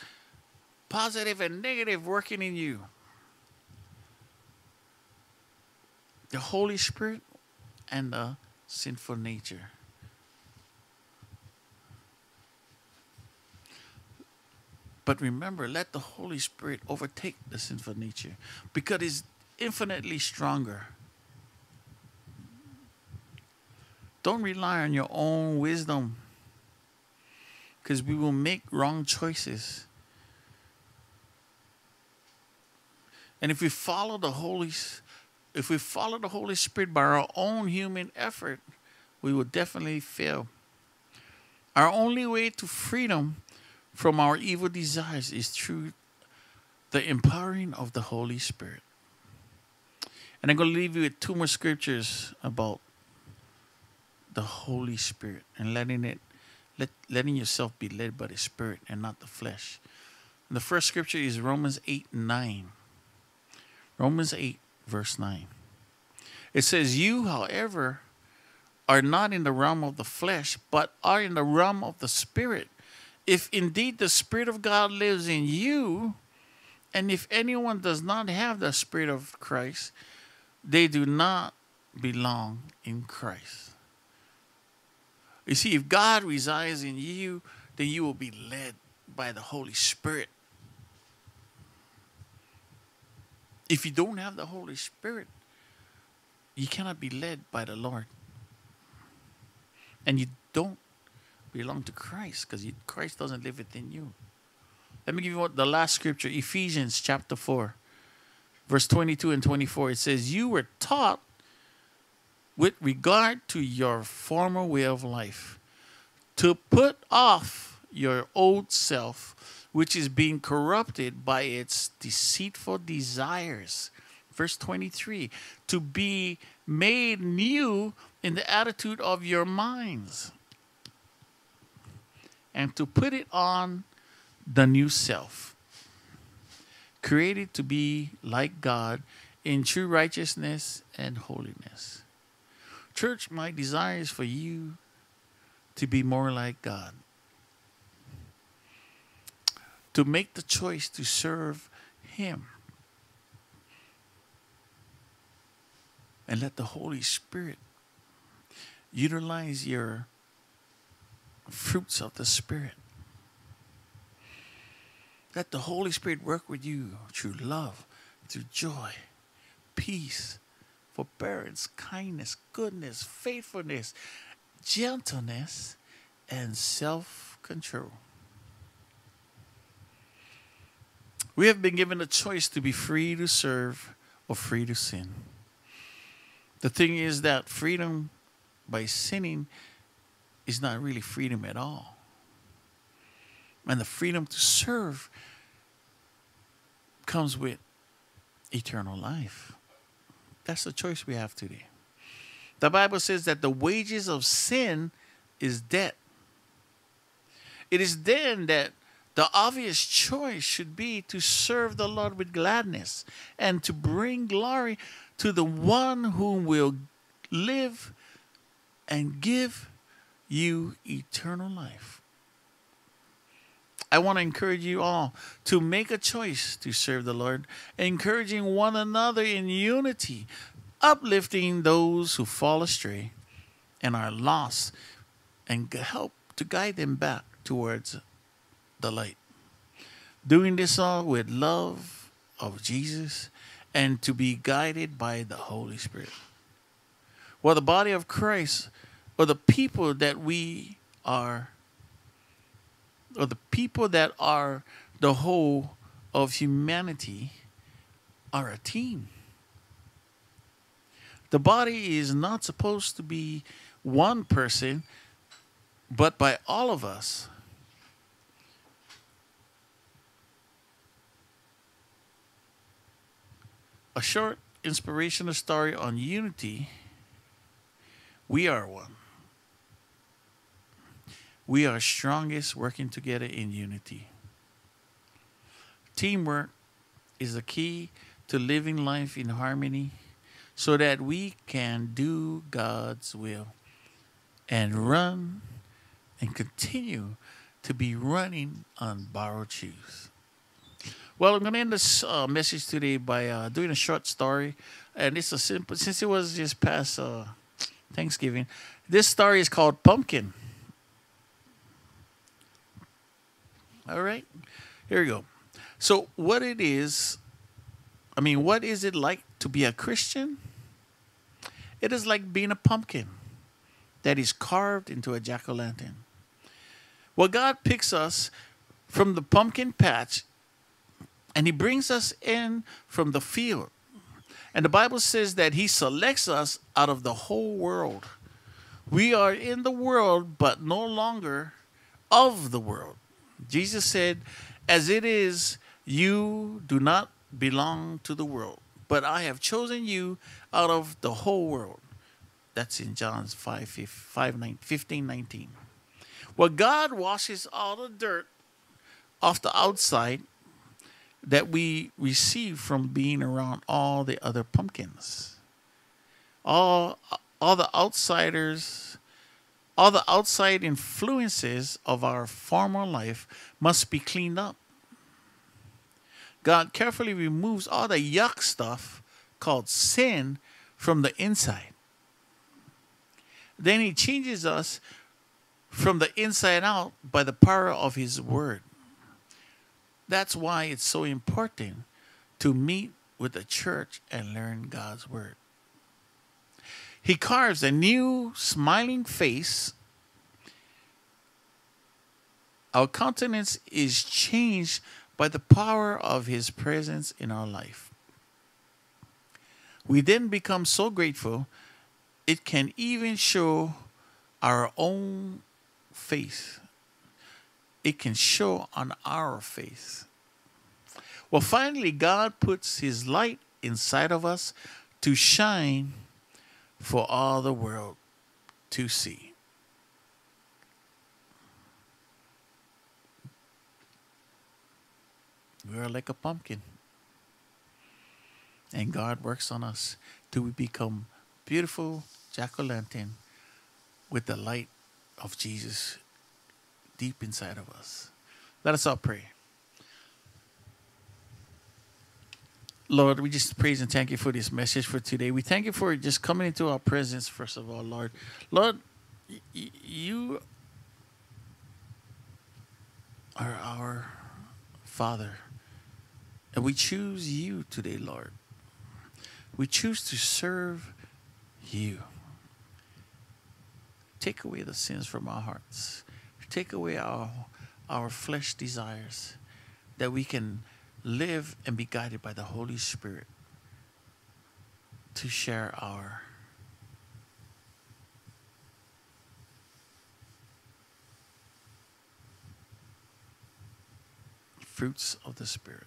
A: positive and negative, working in you. the Holy Spirit and the sinful nature. But remember, let the Holy Spirit overtake the sinful nature because it's infinitely stronger. Don't rely on your own wisdom because we will make wrong choices. And if we follow the Holy if we follow the Holy Spirit by our own human effort, we will definitely fail. Our only way to freedom from our evil desires is through the empowering of the Holy Spirit. And I'm going to leave you with two more scriptures about the Holy Spirit and letting it, let, letting yourself be led by the Spirit and not the flesh. And the first scripture is Romans eight nine. Romans eight, verse nine. It says, "You, however, are not in the realm of the flesh, but are in the realm of the Spirit. If indeed the Spirit of God lives in you, and if anyone does not have the Spirit of Christ, they do not belong in Christ." You see, if God resides in you, then you will be led by the Holy Spirit. If you don't have the Holy Spirit, you cannot be led by the Lord. And you don't belong to Christ because Christ doesn't live within you. Let me give you what the last scripture, Ephesians chapter four, verse twenty-two and twenty-four. It says, "You were taught with regard to your former way of life, to put off your old self, which is being corrupted by its deceitful desires." Verse twenty-three, "To be made new in the attitude of your minds, and to put it on the new self, created to be like God in true righteousness and holiness." Church, my desire is for you to be more like God, to make the choice to serve Him, and let the Holy Spirit utilize your fruits of the Spirit. Let the Holy Spirit work with you through love, through joy, peace, forbearance, kindness, goodness, faithfulness, gentleness, and self-control. We have been given a choice to be free to serve or free to sin. The thing is that freedom by sinning is not really freedom at all. And the freedom to serve comes with eternal life. That's the choice we have today. The Bible says that the wages of sin is death. It is then that the obvious choice should be to serve the Lord with gladness and to bring glory to the one who will live and give you eternal life. I want to encourage you all to make a choice to serve the Lord, encouraging one another in unity, uplifting those who fall astray and are lost, and help to guide them back towards the light. Doing this all with love of Jesus and to be guided by the Holy Spirit. Well, the body of Christ, or the people that we are, or the people that are the whole of humanity, are a team. The body is not supposed to be one person, but by all of us. A short inspirational story on unity. We are one. We are strongest working together in unity. Teamwork is the key to living life in harmony so that we can do God's will and run and continue to be running on borrowed shoes. Well, I'm going to end this uh, message today by uh, doing a short story. And it's a simple, since it was just past uh, Thanksgiving, this story is called Pumpkin. All right, here we go. So, what it is, I mean, what is it like to be a Christian? It is like being a pumpkin that is carved into a jack-o'-lantern. Well, God picks us from the pumpkin patch and he brings us in from the field. And the Bible says that he selects us out of the whole world. We are in the world, but no longer of the world. Jesus said, as it is, you do not belong to the world, but I have chosen you out of the whole world. That's in John five, fifteen, nineteen. Well, God washes all the dirt off the outside that we receive from being around all the other pumpkins. All, all the outsiders, all the outside influences of our former life must be cleaned up. God carefully removes all the yuck stuff called sin from the inside. Then he changes us from the inside out by the power of his word. That's why it's so important to meet with the church and learn God's word. He carves a new smiling face. Our countenance is changed by the power of his presence in our life. We then become so grateful, it can even show our own face. It can show on our face. Well, finally, God puts his light inside of us to shine for all the world to see. We are like a pumpkin. And God works on us till we become beautiful jack-o'-lantern with the light of Jesus deep inside of us. Let us all pray. Lord, we just praise and thank you for this message for today. We thank you for just coming into our presence, first of all, Lord. Lord, y- you are our Father. And we choose you today, Lord. We choose to serve you. Take away the sins from our hearts. Take away our, our flesh desires, that we can live and be guided by the Holy Spirit to share our fruits of the Spirit.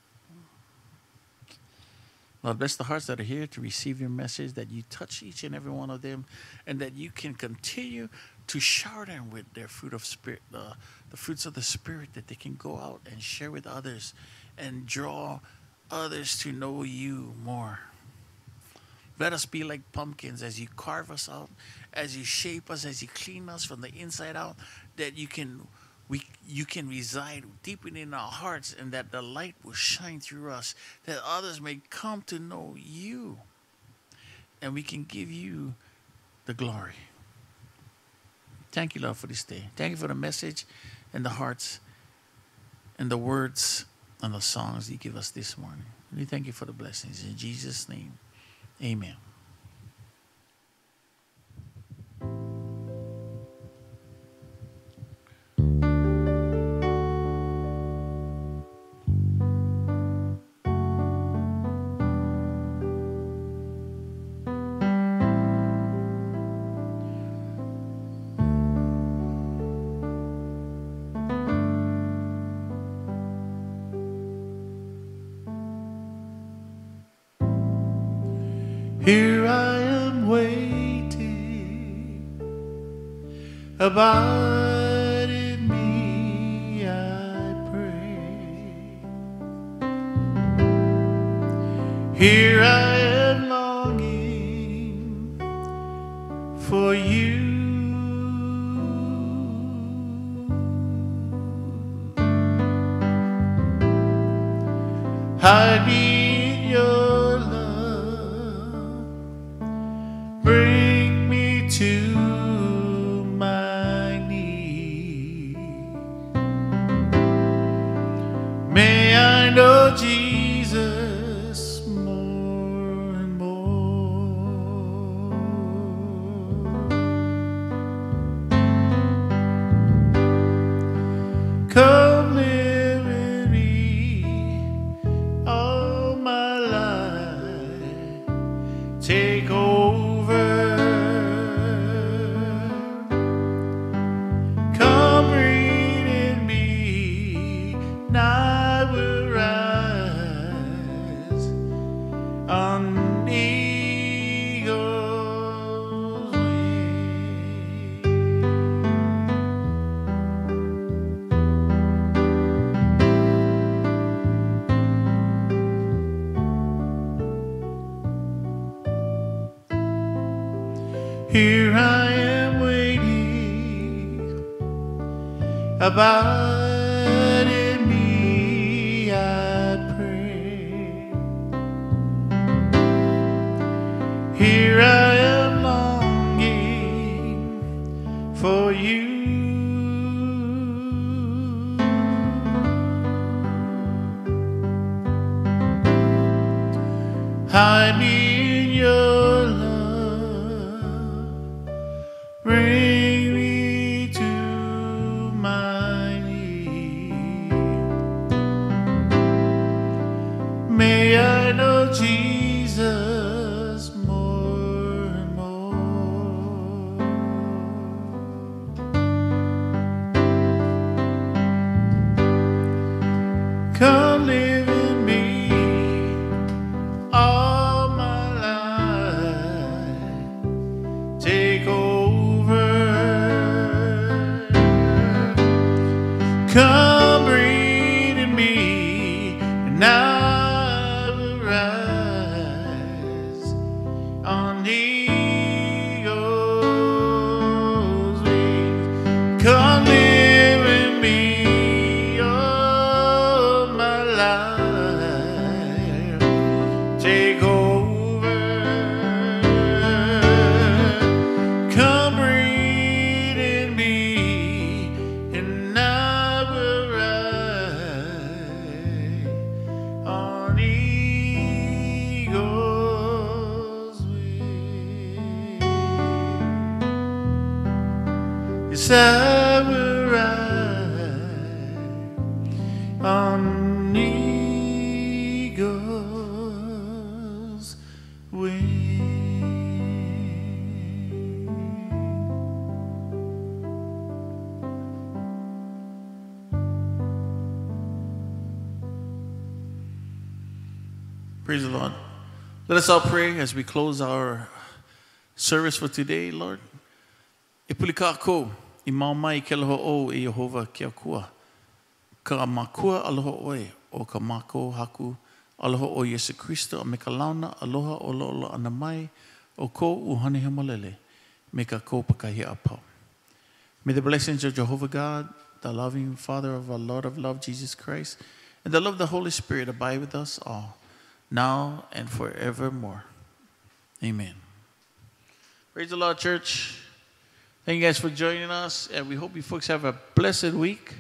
A: Lord, bless the hearts that are here to receive your message, that you touch each and every one of them, and that you can continue to shower them with their fruit of spirit, uh, the fruits of the Spirit, that they can go out and share with others and draw others to know you more. Let us be like pumpkins as you carve us out, as you shape us, as you clean us from the inside out, that you can we you can reside deep within our hearts, and that the light will shine through us, that others may come to know you, and we can give you the glory. Thank you, Lord, for this day. Thank you for the message and the hearts and the words and the songs you give us this morning. We thank you for the blessings. In Jesus' name, amen. Here I am waiting, abide in me, I pray. Here I am longing for you. hide me in your love, bring me to my knees. May I know Jesus more and more. Come live in me all my life, take over. Come breathe in me, and I will rise on eagle's wings. Here I am waiting, abide in me, I pray. Here I am longing for you. Hide me in your love, bring me to my knees. May I know Jesus more and more. Come live in me all my life, take over. Come breathe in me, and I will rise on eagle's wings. Come live in me all my life, take over. Come breathe in me, and I will ride on eagle's wings. Yes, I will ride on eagle's wings. Praise the Lord. Let us all pray as we close our service for today, Lord. Ipulika ko I maumai ke loho o e Yehova kia kua. Ka makua aloha oe o ka mako haku aloha o Yesu Kristo a me ka launa aloha o lo ana mai o ko uhane hamalele me ka ko pakahi apau. May the blessings of Jehovah God, the loving Father of our Lord of love, Jesus Christ, and the love of the Holy Spirit abide with us all, now and forevermore. Amen. Praise the Lord, church. Thank you guys for joining us, and we hope you folks have a blessed week.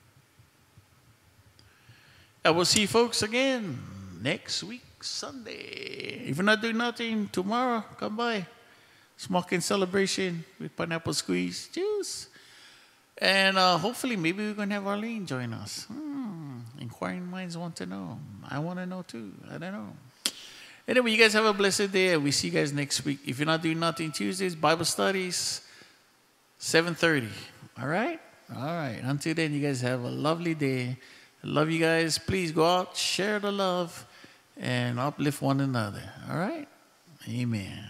A: And we'll see you folks again next week, Sunday. If you're not doing nothing, tomorrow, come by. Smoking celebration with pineapple squeeze juice. And uh, hopefully, maybe we're going to have Arlene join us. Hmm. Inquiring minds want to know. I want to know too. I don't know. Anyway, you guys have a blessed day, and we see you guys next week. If you're not doing nothing, Tuesdays, Bible studies, seven thirty. All right? All right. Until then, you guys have a lovely day. I love you guys. Please go out, share the love, and uplift one another. All right? Amen.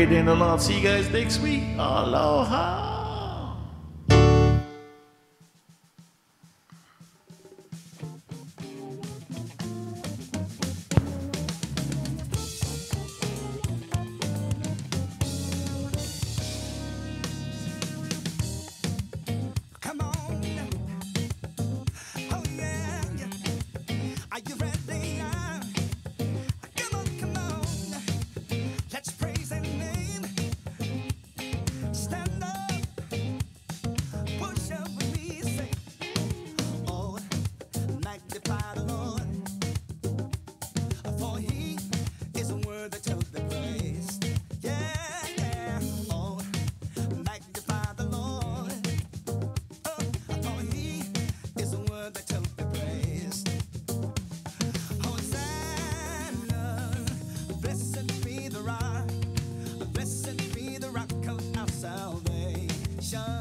A: great day in the Lord. See you guys next week. Aloha.
D: Blessed be the rock of our salvation.